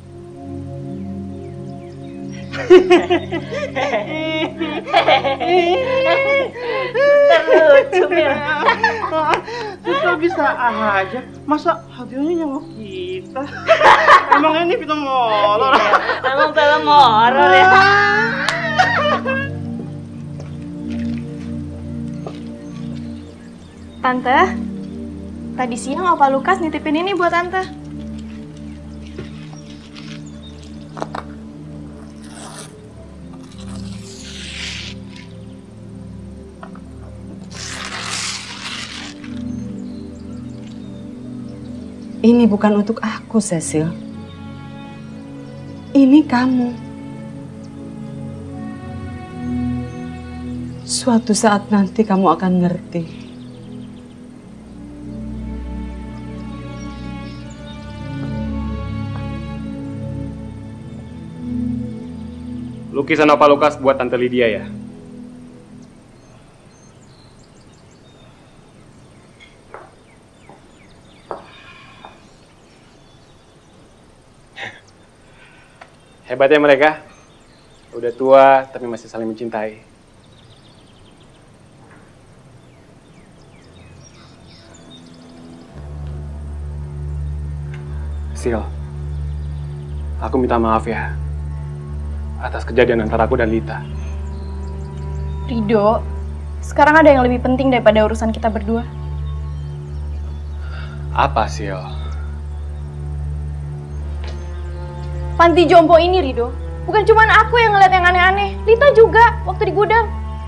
Lucu, Mil. Suster bisa aja. Masa hadiahnya nyawa kita? Emang ini film horor? Emang film horor ya? Tante, tadi siang Opa Lukas nitipin ini buat Tante. Ini bukan untuk aku, Cecil. Ini kamu. Suatu saat nanti kamu akan ngerti. Lukisan Opa Lukas buat Tante Lydia ya? Hebatnya mereka. Udah tua tapi masih saling mencintai. Sil, aku minta maaf ya atas kejadian antara aku dan Lita. Rido, sekarang ada yang lebih penting daripada urusan kita berdua. Apa, Sil? Panti jompo ini, Rido. Bukan cuma aku yang ngeliat yang aneh-aneh. Lita juga, waktu di gudang.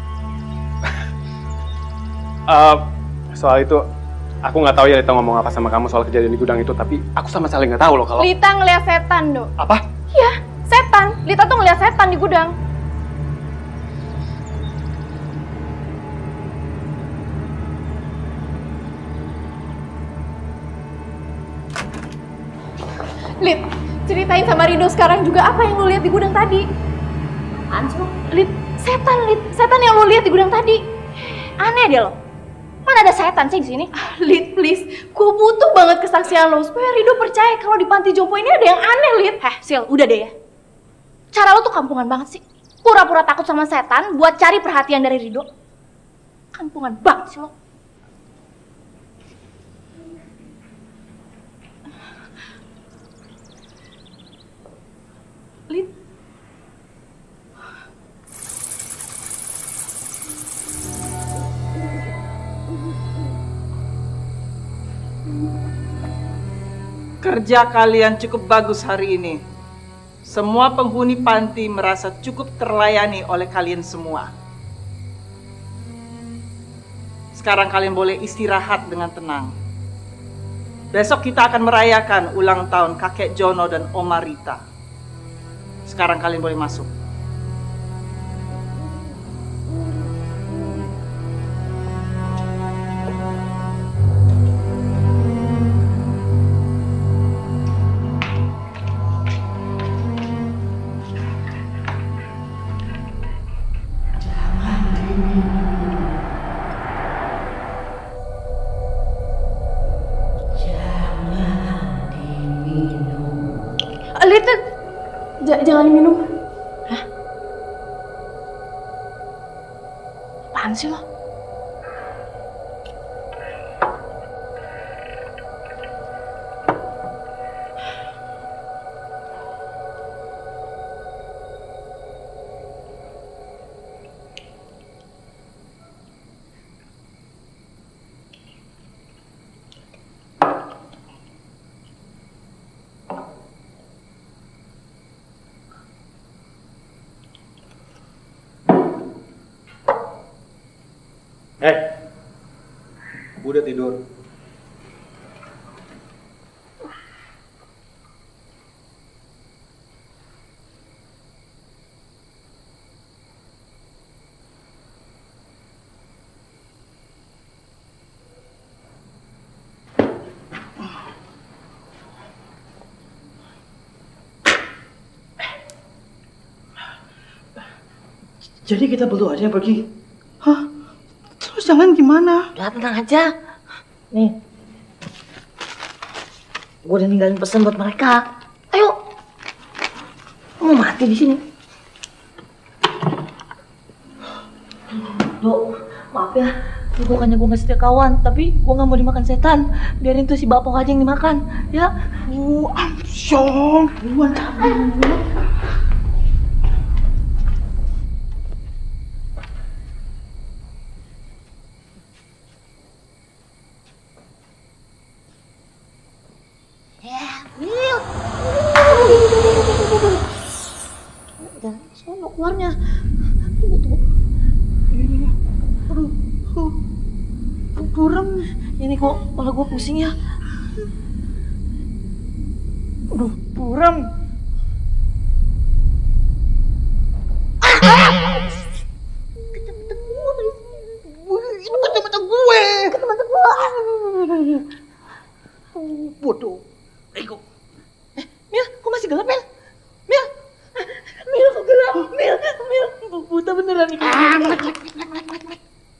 uh, soal itu, aku nggak tahu ya Lita ngomong apa sama kamu soal kejadian di gudang itu. Tapi aku sama sekali nggak tahu loh kalau... Lita ngeliat setan, Do. Apa? Iya, setan. Lita tuh ngeliat setan di gudang. Lit, ceritain sama Rido sekarang juga apa yang lo lihat di gudang tadi. Apaan sih lo? Lit, setan, Lit. Setan yang lo lihat di gudang tadi. Aneh dia lo. Mana ada setan sih di sini? Ah, Lit, please. Gue butuh banget kesaksian lo supaya Rido percaya kalau di panti jompo ini ada yang aneh, Lit. Heh, Sil, udah deh ya. Cara lo tuh kampungan banget sih. Pura-pura takut sama setan buat cari perhatian dari Rido. Kampungan banget sih lo. Lit. Kerja kalian cukup bagus hari ini. Semua penghuni panti merasa cukup terlayani oleh kalian semua. Sekarang kalian boleh istirahat dengan tenang. Besok kita akan merayakan ulang tahun kakek Jono dan Oma Rita. Sekarang kalian boleh masuk. Lita, j- jangan diminum. Hah? Apaan sih lo? Eh, udah tidur. Jadi kita berdua aja yang pergi? Hah? Terus jangan gimana? Udah tenang aja. Nih. Gue udah ninggalin pesan buat mereka. Ayo. Mau mati di sini. Dok, maaf ya. Ini bukannya gue gak setia kawan, tapi gue gak mau dimakan setan. Biarin tuh si Bapak aja yang dimakan, ya. Oh, Amsyong. Duluan cabut. Udah, sono keluarnya. Tunggu, tunggu. Aduh, aduh. Kurang. Ini kok kepala gue pusing ya. Aduh, buram. Itu kacamata gue. Kacamata gue. Bodoh. Ego. Eh, Mil, kok masih gelap, Mil? Mil. Mil, kok gelap? Mil, Mil. Buta beneran nih. Ah, melek, melek, melek, melek, melek.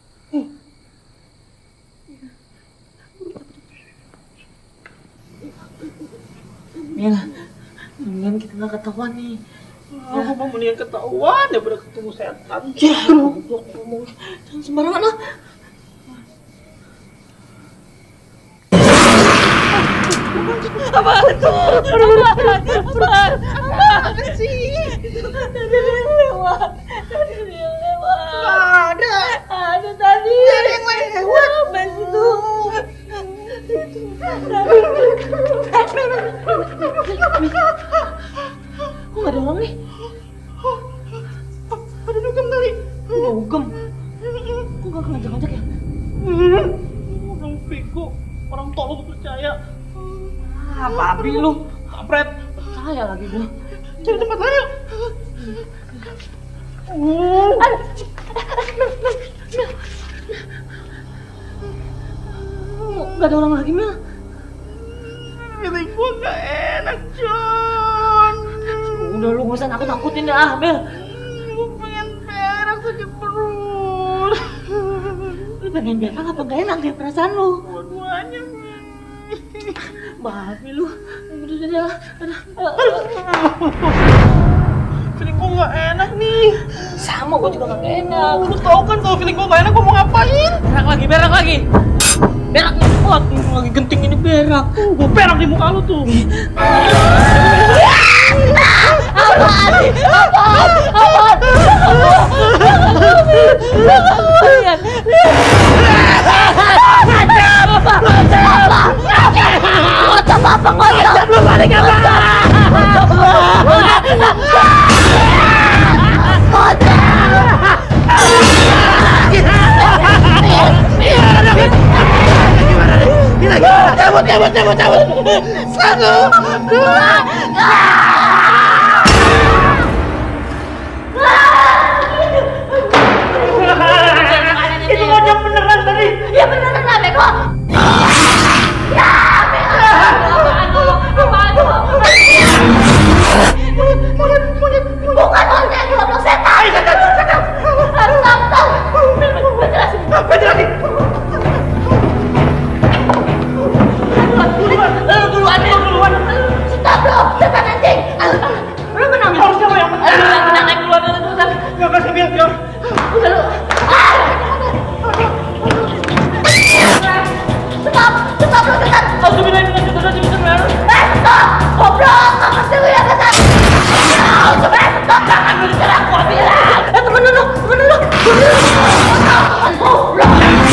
Mil, mendingan kita nggak ketahuan nih. Oh, ya. Mau mendingan ketahuan ya udah ketemu setan. Ya, goblok ngomong. Jangan sembarangan lah. Apaan tuh? Apaan? Apaan sih? Ada yang lewat. Ada yang lewat. Nggak ada. Ada tadi. Ada yang lewat. Apaan itu? Kok nggak ada orang nih? Ada dugem kali. Dugem? Kok nggak ngajak-ngajak ya? Orang bego, orang tolong percaya. Ah, babi lu, kampret. Percaya lagi gue. Cari tempat lain. Oh. Gak ada orang lagi, Mil. Feeling gue gak enak, John. Udah lu gak usah nakut-nakutin dah, Mil. Gue pengen berak sakit perut. Lu pengen berak apa gak enak ya perasaan lu? Dua-duanya, Mil. Babi lu. Udah, udah, udah. Feeling gue gak enak nih. Sama, gue juga gak enak. Lu tau kan kalau feeling gue gak enak gue mau ngapain? Berak lagi, berak lagi. Berak nih, waduh lagi genting ini berak. Uh, gue berak di muka lu tuh. Apaan sih? Apaan? Apaan? Ngocap apa? Ngocap lu balik apa? Cabut, cabut, cabut, cabut. Satu, dua, itu ngocap beneran tadi. Ya beneran lah, Beko. Ya, Beko. Apaan lu? Apaan lu? Bukan monyet, goblok setan. Setan, setan. Harus tahu. Penjelasin. Penjelasin. Lu duluan, lu duluan. Stop lu, setan anjing. Lu menang. Harus siapa yang menang? Lu yang menang, naik duluan, duluan. Gak kasih biar, biar. Udah lu. Stop, stop lu setan. Harus bilang dengan setan aja bisa biar. Eh, stop. Goblok, gak kasih lu yang setan. Harus bilang stop, jangan lu diserang, gua bilang. Eh, temen dulu, temen dulu. Goblok.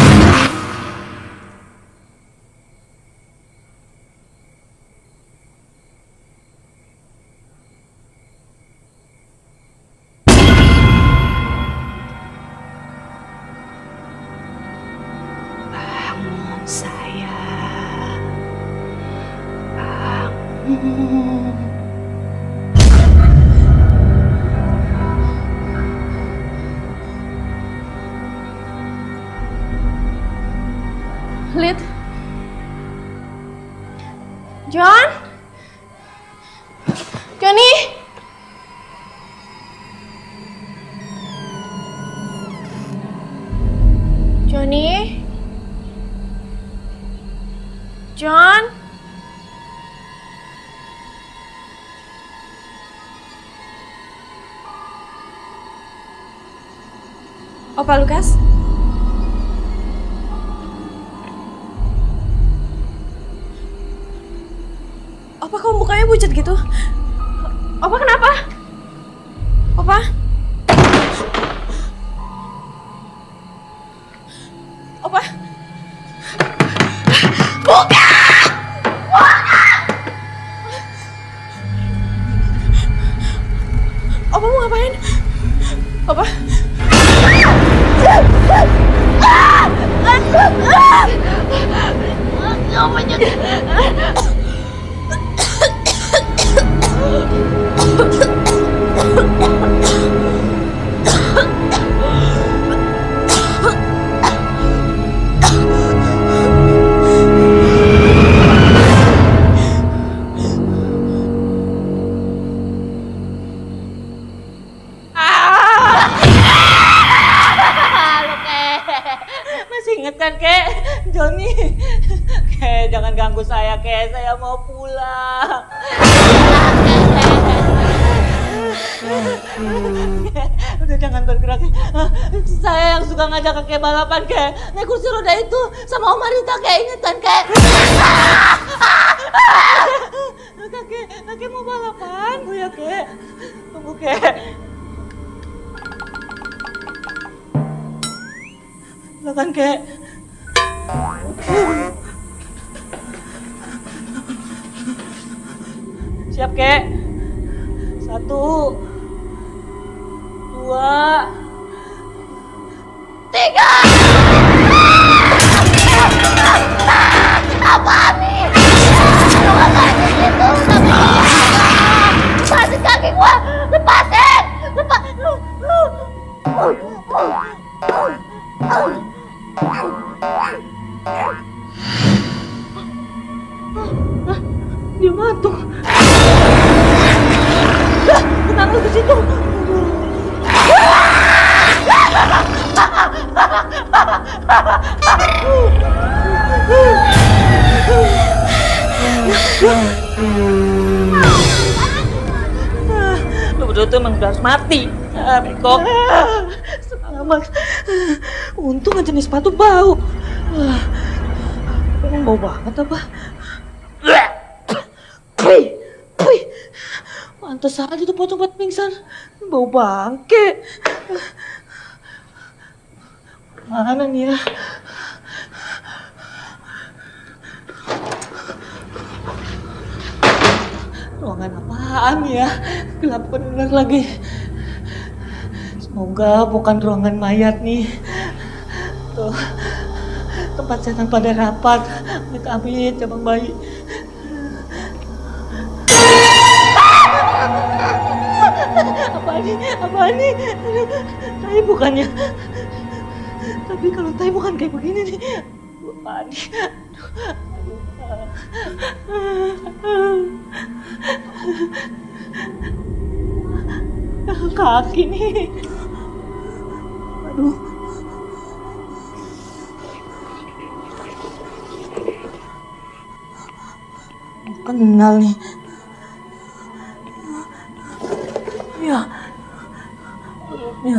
Lid, John, Johnny, Johnny, John. Opa Lukas? Opa, kok mukanya pucat gitu? Opa, kenapa? Opa? Opa? Buka! Buka! Opa mau ngapain? Opa? inget kan, Kek? Joni. Kek, jangan ganggu saya, Kek. Saya mau pulang. Udah jangan bergerak. Saya yang suka ngajak Kakek balapan, Kek. Naik kursi roda itu sama Om Marita, Kek. Ingat kan, Kek? Kakek, Kakek mau balapan? Oh ya, Kek. Tunggu, Kek. Silakan, Kek. Siap, Kek. Satu, dua, tiga. Apa nih? Lu gak kayak gitu, lepasin kaki gua, lepasin, lepasin. Dia matuk. Kenapa lu ke situ? Lu berdua tuh emang udah harus mati. Ah, Beko. Selamat. Untung aja nih sepatu bau. Emang bau banget apa? Pantes aja tuh pocong buat pingsan. Bau bangke. Mana nih ya? Ruangan apaan ya? Gelap bener lagi. Semoga bukan ruangan mayat nih. Tuh, tempat setan pada rapat. Amit-amit, cabang bayi. Apa nih? Apa nih? Tai bukannya? Tapi kalau tai bukan kayak begini nih. Apa nih? Kaki nih. Aduh. Kenal nih. Ya. Ya.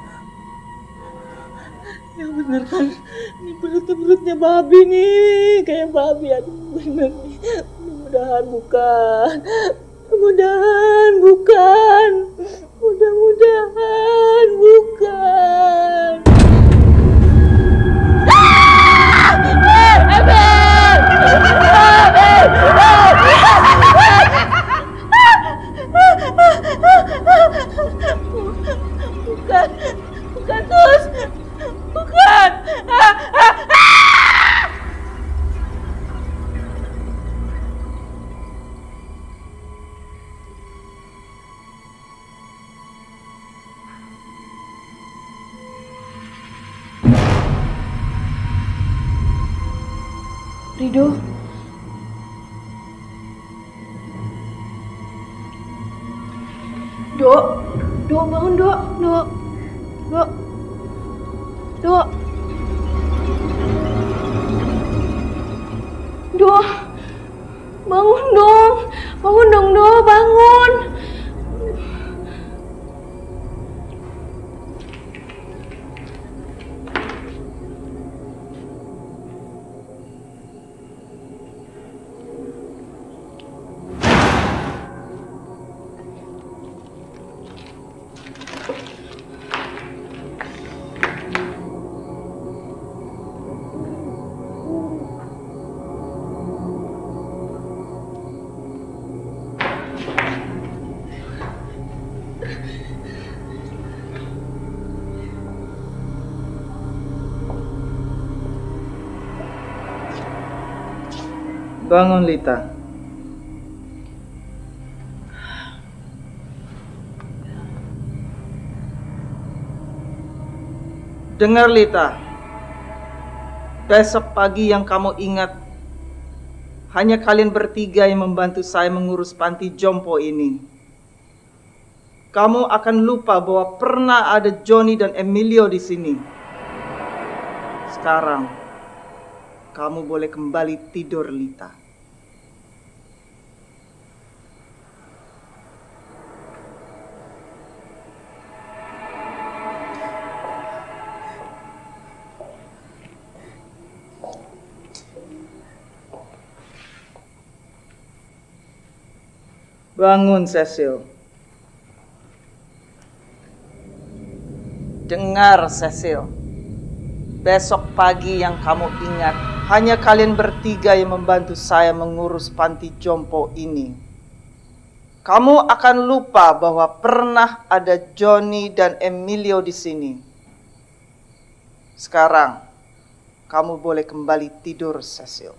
Ya bener kan. Ini perutnya-perutnya babi nih. Kayak babi. Aduh bener nih. Mudah-mudahan bukan. Mudah-mudahan bukan. Mudah-mudahan bukan. Bukan, bukan Tus, bukan. Rido. Dok, Dok bangun Dok, Dok, Dok, Dok, Dok, bangun dong, bangun dong Dok, bangun. Bangun, Lita. Dengar, Lita. Besok pagi yang kamu ingat, hanya kalian bertiga yang membantu saya mengurus panti jompo ini. Kamu akan lupa bahwa pernah ada Johnny dan Emilio di sini. Sekarang, kamu boleh kembali tidur, Lita. Bangun, Cecil. Dengar, Cecil. Besok pagi yang kamu ingat, hanya kalian bertiga yang membantu saya mengurus panti jompo ini. Kamu akan lupa bahwa pernah ada Johnny dan Emilio di sini. Sekarang, kamu boleh kembali tidur, Cecil.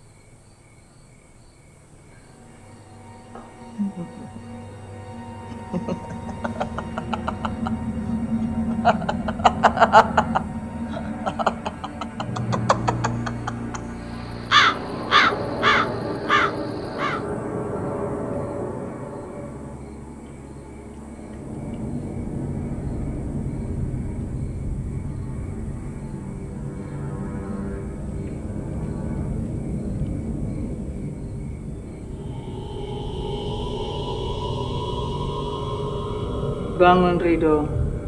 Bangun, Rido.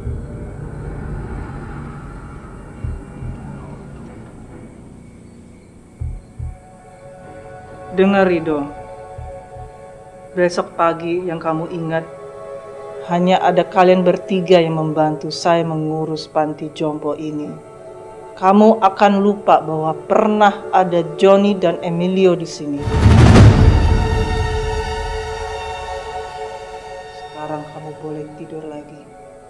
Dengar, Rido. Besok pagi yang kamu ingat, hanya ada kalian bertiga yang membantu saya mengurus panti jompo ini. Kamu akan lupa bahwa pernah ada Johnny dan Emilio di sini. Sekarang kamu boleh tidur lagi.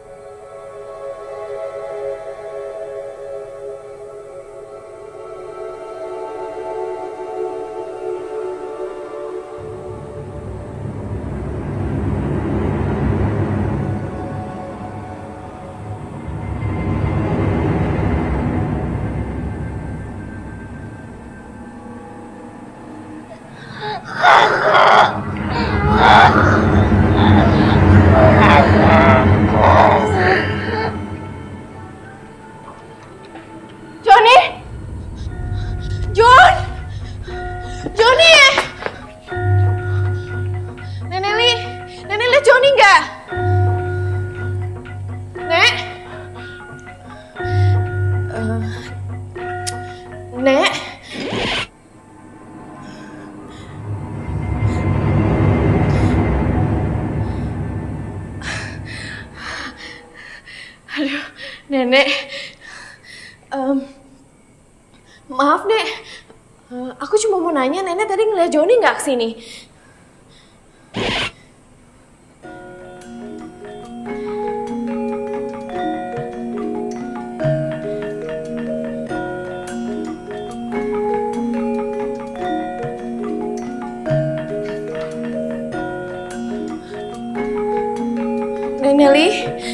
Nenek, um, maaf Nek, uh, aku cuma mau nanya, Nenek tadi ngeliat Johnny nggak kesini? Nenek Li?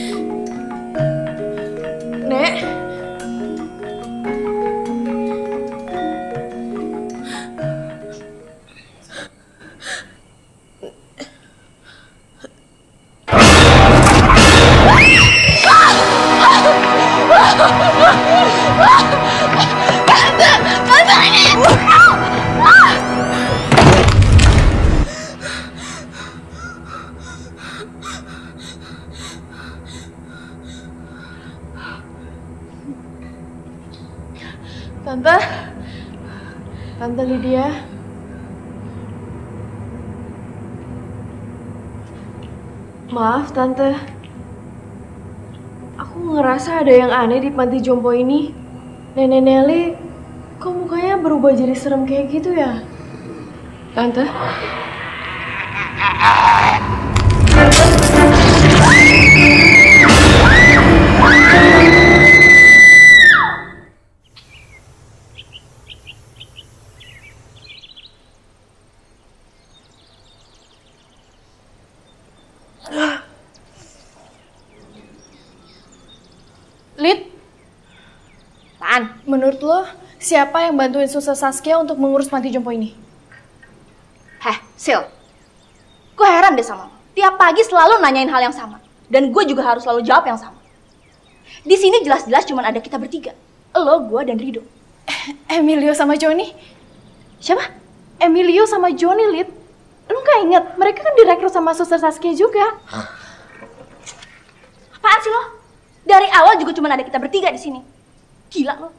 Tante, Tante Lydia, maaf Tante, aku ngerasa ada yang aneh di panti jompo ini. Nenek Nelly, kok mukanya berubah jadi serem kayak gitu ya? Tante? Lid, Tan, menurut lo siapa yang bantuin Suster Saskia untuk mengurus panti jompo ini? Heh, Sil, gue heran deh sama lo. Tiap pagi selalu nanyain hal yang sama, dan gue juga harus selalu jawab yang sama. Di sini jelas-jelas cuma ada kita bertiga, lo, gue, dan Rido. Eh, Emilio sama Joni? Siapa? Emilio sama Joni, Lid. Lu nggak inget? Mereka kan direkrut sama Suster Saskia juga. Hah? Apaan sih lo? Dari awal juga cuma ada kita bertiga di sini. Gila lo.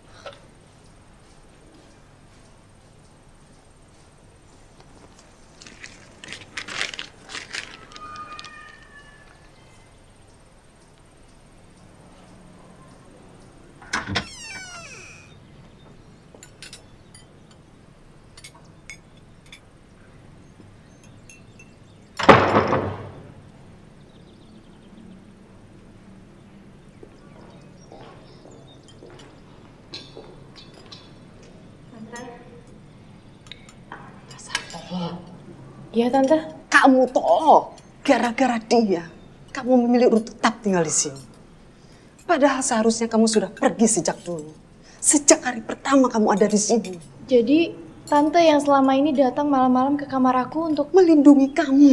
Iya, Tante. Kamu toh, gara-gara dia, kamu memilih untuk tetap tinggal di sini. Padahal seharusnya kamu sudah pergi sejak dulu. Sejak hari pertama kamu ada di sini. Jadi, Tante yang selama ini datang malam-malam ke kamar aku untuk melindungi kamu.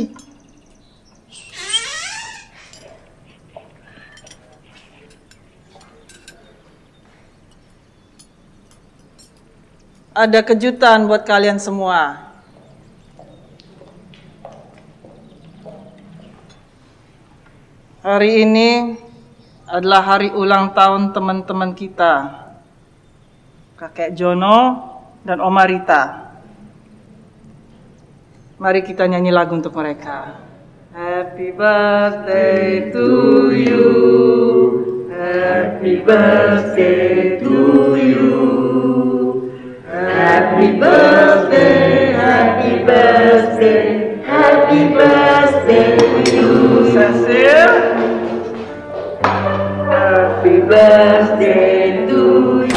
Ada kejutan buat kalian semua. Hari ini adalah hari ulang tahun teman-teman kita. Kakek Jono dan Oma Rita. Mari kita nyanyi lagu untuk mereka. Happy birthday to you. Happy birthday to you. Happy birthday, happy birthday, happy birthday to you. Cecil. Happy birthday to you.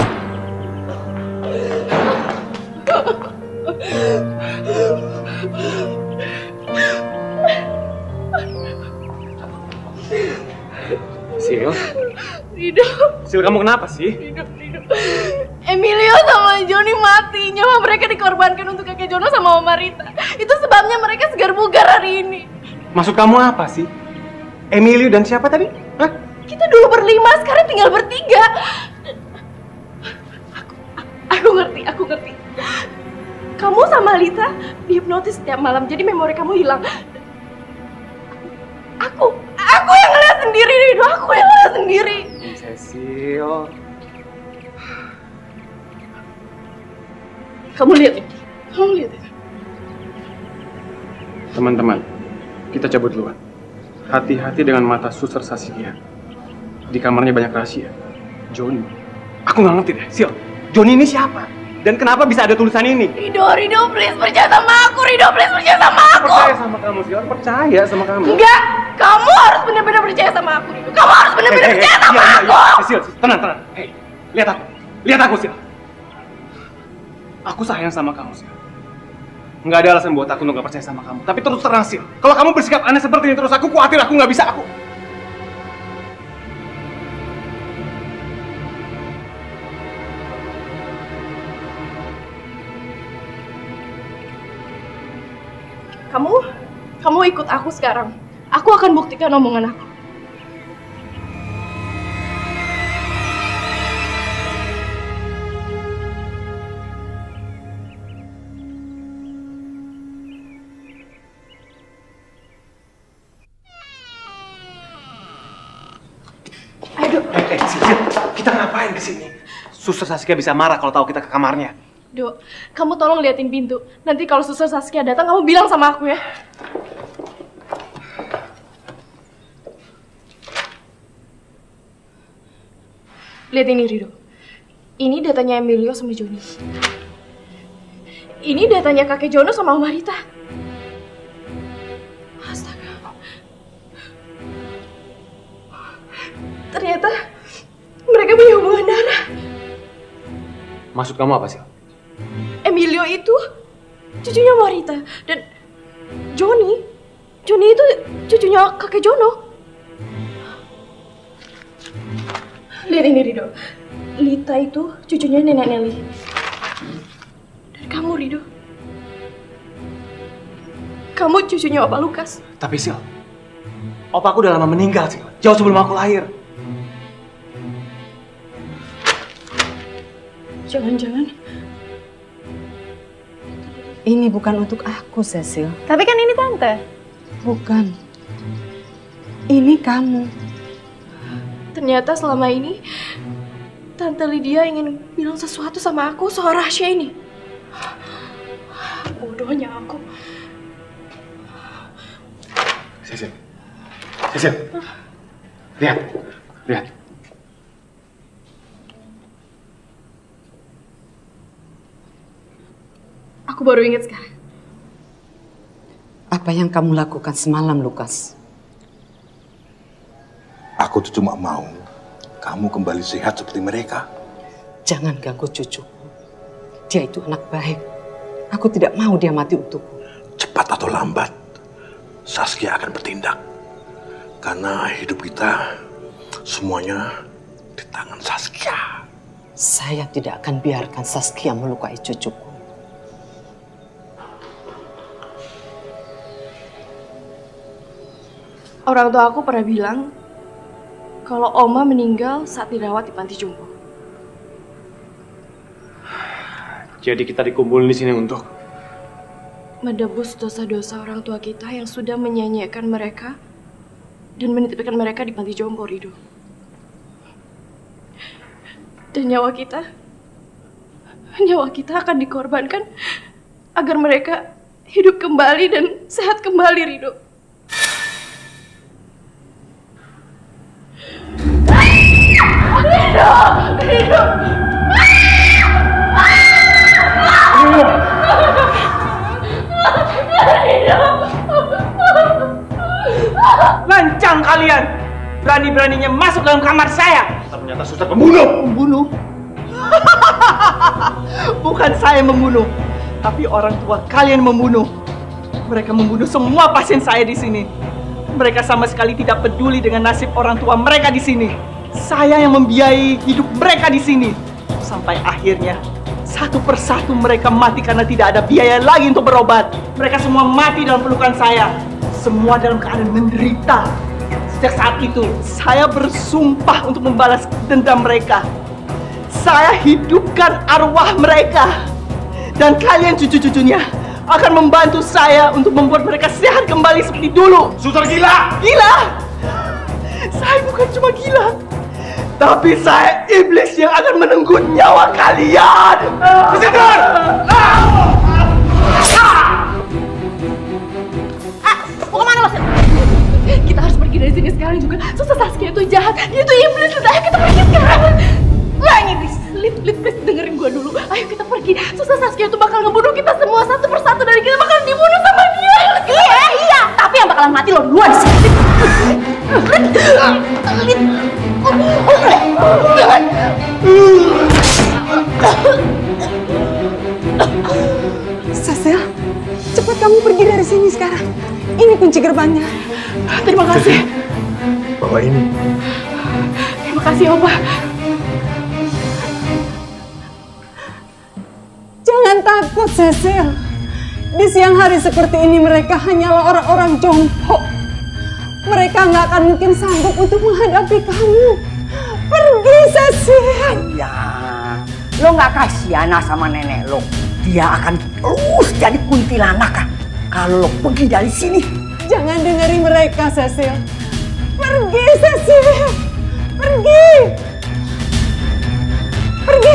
Sil? Rido. Sil, kamu kenapa sih? Rido, Rido. Emilio sama Joni mati. Nyawa mereka dikorbankan untuk kakek Jono sama Oma Rita. Itu sebabnya mereka segar bugar hari ini. Maksud kamu apa sih? Emilio dan siapa tadi? Hah? Kita dulu berlima, sekarang tinggal bertiga. Aku, aku ngerti, aku ngerti. Kamu sama Lita dihipnotis setiap malam, jadi memori kamu hilang. Aku, aku yang ngeliat sendiri, Rido. Aku yang ngeliat sendiri. Cecil. Kamu lihat ini, kamu lihat ini. Teman-teman, kita cabut duluan. Hati-hati dengan mata Suster Saskia. Di kamarnya banyak rahasia. Joni. Aku nggak ngerti deh, Sil. Joni ini siapa? Dan kenapa bisa ada tulisan ini? Rido, Rido, please percaya sama aku. Rido, please percaya sama aku. Percaya sama kamu, Sil. Percaya sama kamu. Enggak, kamu harus benar-benar percaya sama aku, Rido. Kamu harus benar-benar hey, hey, percaya hey, sama iya, aku. Iya, iya. Sil, Sil, tenang, tenang. Hei, lihat aku. Lihat aku, Sil. Aku sayang sama kamu, Sil. Nggak ada alasan buat aku untuk nggak percaya sama kamu. Tapi terus terang, Sil. Kalau kamu bersikap aneh seperti ini terus, aku khawatir aku nggak bisa aku. Kamu, kamu ikut aku sekarang. Aku akan buktikan omongan aku. Aduh, eh, eh, Sil, kita ngapain kesini? Suster Saskia bisa marah kalau tahu kita ke kamarnya. Dok, kamu tolong liatin pintu. Nanti kalau Suster Saskia datang, kamu bilang sama aku ya. Lihat ini, Rido. Ini datanya Emilio sama Joni. Ini datanya kakek Jono sama Oma Rita. Astaga. Ternyata mereka punya hubungan darah. Maksud kamu apa sih? Emilio itu cucunya Marita dan Joni, Joni itu cucunya kakek Jono. Lihat ini, Rido. Lita itu cucunya nenek Nelly. Dan kamu, Rido, kamu cucunya Opa Lukas. Tapi Sil, Opa aku udah lama meninggal, Sil. Jauh sebelum aku lahir. Jangan-jangan ini bukan untuk aku, Cecil. Tapi kan ini tante. Bukan. Ini kamu. Ternyata selama ini Tante Lydia ingin bilang sesuatu sama aku soal rahasia ini. Bodohnya aku. Cecil. Cecil. Lihat. Lihat. Aku baru ingat sekarang. Apa yang kamu lakukan semalam, Lukas? Aku tuh cuma mau kamu kembali sehat seperti mereka. Jangan ganggu cucuku. Dia itu anak baik. Aku tidak mau dia mati untukku. Cepat atau lambat, Saskia akan bertindak. Karena hidup kita semuanya di tangan Saskia. Saya tidak akan biarkan Saskia melukai cucuku. Orang tua aku pernah bilang kalau Oma meninggal saat dirawat di panti jompo. Jadi kita dikumpulin di sini untuk menebus dosa-dosa orang tua kita yang sudah menyanyiakan mereka dan menitipkan mereka di panti jompo, Rido. Dan nyawa kita, nyawa kita akan dikorbankan agar mereka hidup kembali dan sehat kembali, Rido. Rido! Rido! Lancang kalian! Berani-beraninya masuk dalam kamar saya! Ternyata suster pembunuh! Pembunuh? Bukan saya membunuh, tapi orang tua kalian membunuh. Mereka membunuh semua pasien saya di sini. Mereka sama sekali tidak peduli dengan nasib orang tua mereka di sini. Saya yang membiayai hidup mereka di sini. Sampai akhirnya satu persatu mereka mati karena tidak ada biaya lagi untuk berobat. Mereka semua mati dalam pelukan saya. Semua dalam keadaan menderita. Sejak saat itu, saya bersumpah untuk membalas dendam mereka. Saya hidupkan arwah mereka. Dan kalian cucu-cucunya akan membantu saya untuk membuat mereka sehat kembali seperti dulu. Suster gila! Gila! Saya bukan cuma gila, tapi saya iblis yang akan menenggut nyawa kalian. Suster! Mau kemana lo, Sil? Kita harus pergi dari sini sekarang juga. Suster Saskia itu jahat, dia itu iblis. Ayo kita pergi sekarang. Lah ini iblis, Lid, Lid, please dengerin gua dulu. Ayo kita pergi. Suster Saskia itu bakal ngebunuh kita semua, satu persatu dari kita bakal dibunuh sama dia. Iya, iya, tapi yang bakalan mati lo duluan sih. Lid, jangan. Cecil, cepat kamu pergi dari sini sekarang. Ini kunci gerbangnya. Terima kasih. Bawa ini. Terima kasih, Opa. Jangan takut, Cecil. Di siang hari seperti ini mereka hanyalah orang-orang jompo. Mereka nggak akan mungkin sanggup untuk menghadapi kamu. Pergi, Cecil. Ya, lo nggak kasihan sama nenek lo. Dia akan terus jadi kuntilanak kalau lo pergi dari sini. Jangan dengerin mereka, Cecil. Pergi, Cecil. Pergi. Pergi.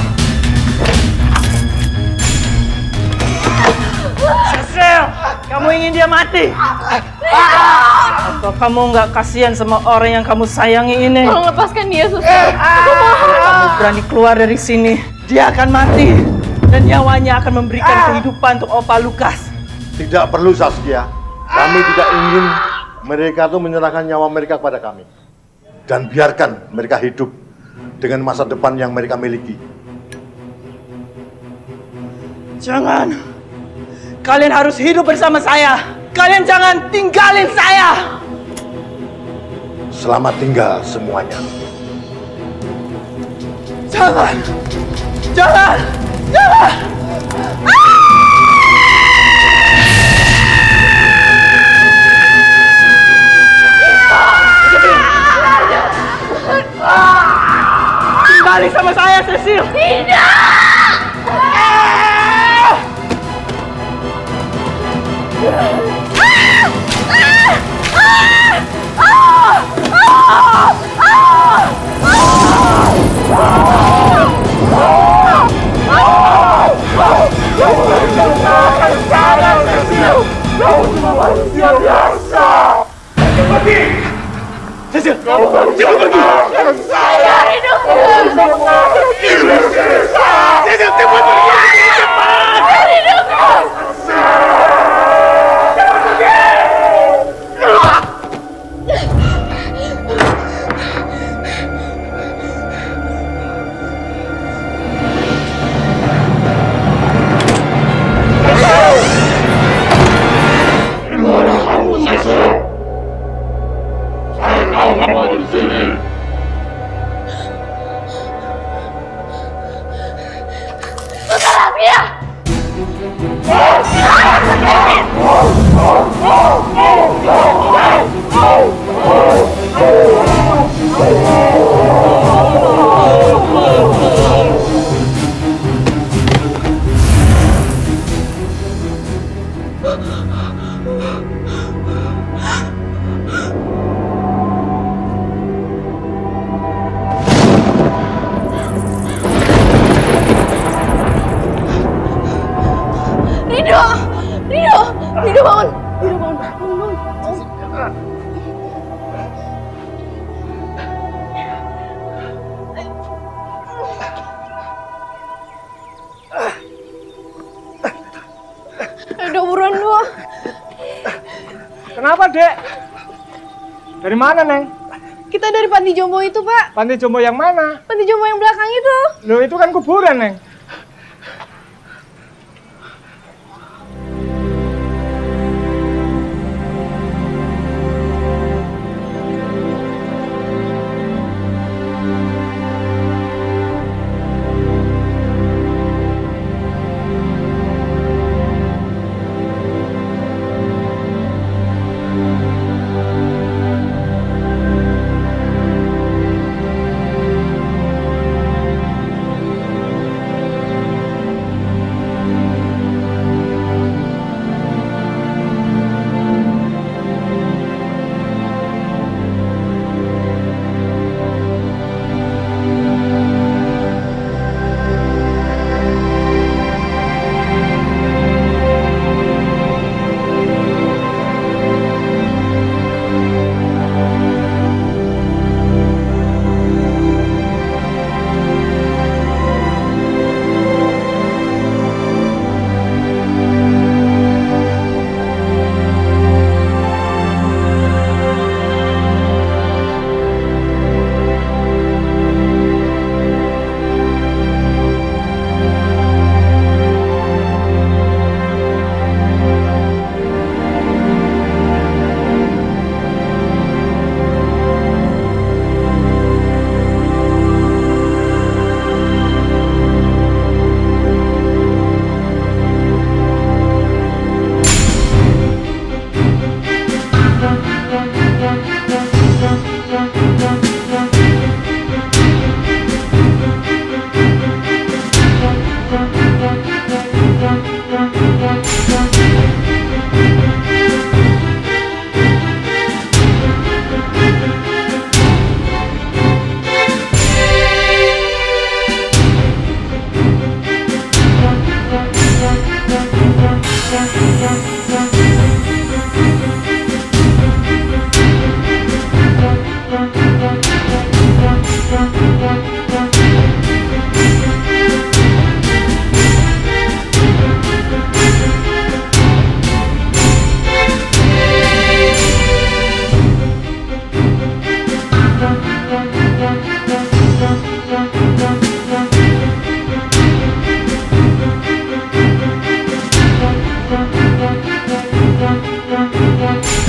Cecil, kamu ingin dia mati? Atau kamu nggak kasihan sama orang yang kamu sayangi ini? Tolong lepaskan dia, Suster. Kamu berani keluar dari sini, dia akan mati. Dan nyawanya akan memberikan kehidupan untuk Opa Lukas. Tidak perlu, Saskia. Kami tidak ingin mereka tuh menyerahkan nyawa mereka kepada kami. Dan biarkan mereka hidup dengan masa depan yang mereka miliki. Jangan. Kalian harus hidup bersama saya. Kalian jangan tinggalin saya. Selamat tinggal semuanya. Jangan. Jangan. Jangan. balik sama saya, Cecil. Tidak. Pergi! Cecil! Cepat pergi! Saya hidup! Cecil, cepat pergi! Cepat! Hidup! Rido! Rido! Rido bangun! Rido bangun! Bangun, bangun! Rido, buruan lu! Kenapa, Dek? Dari mana, Neng? Kita dari panti jompo itu, Pak. Panti jompo yang mana? Panti jompo yang belakang itu. Loh, itu kan kuburan, Neng. Thank you.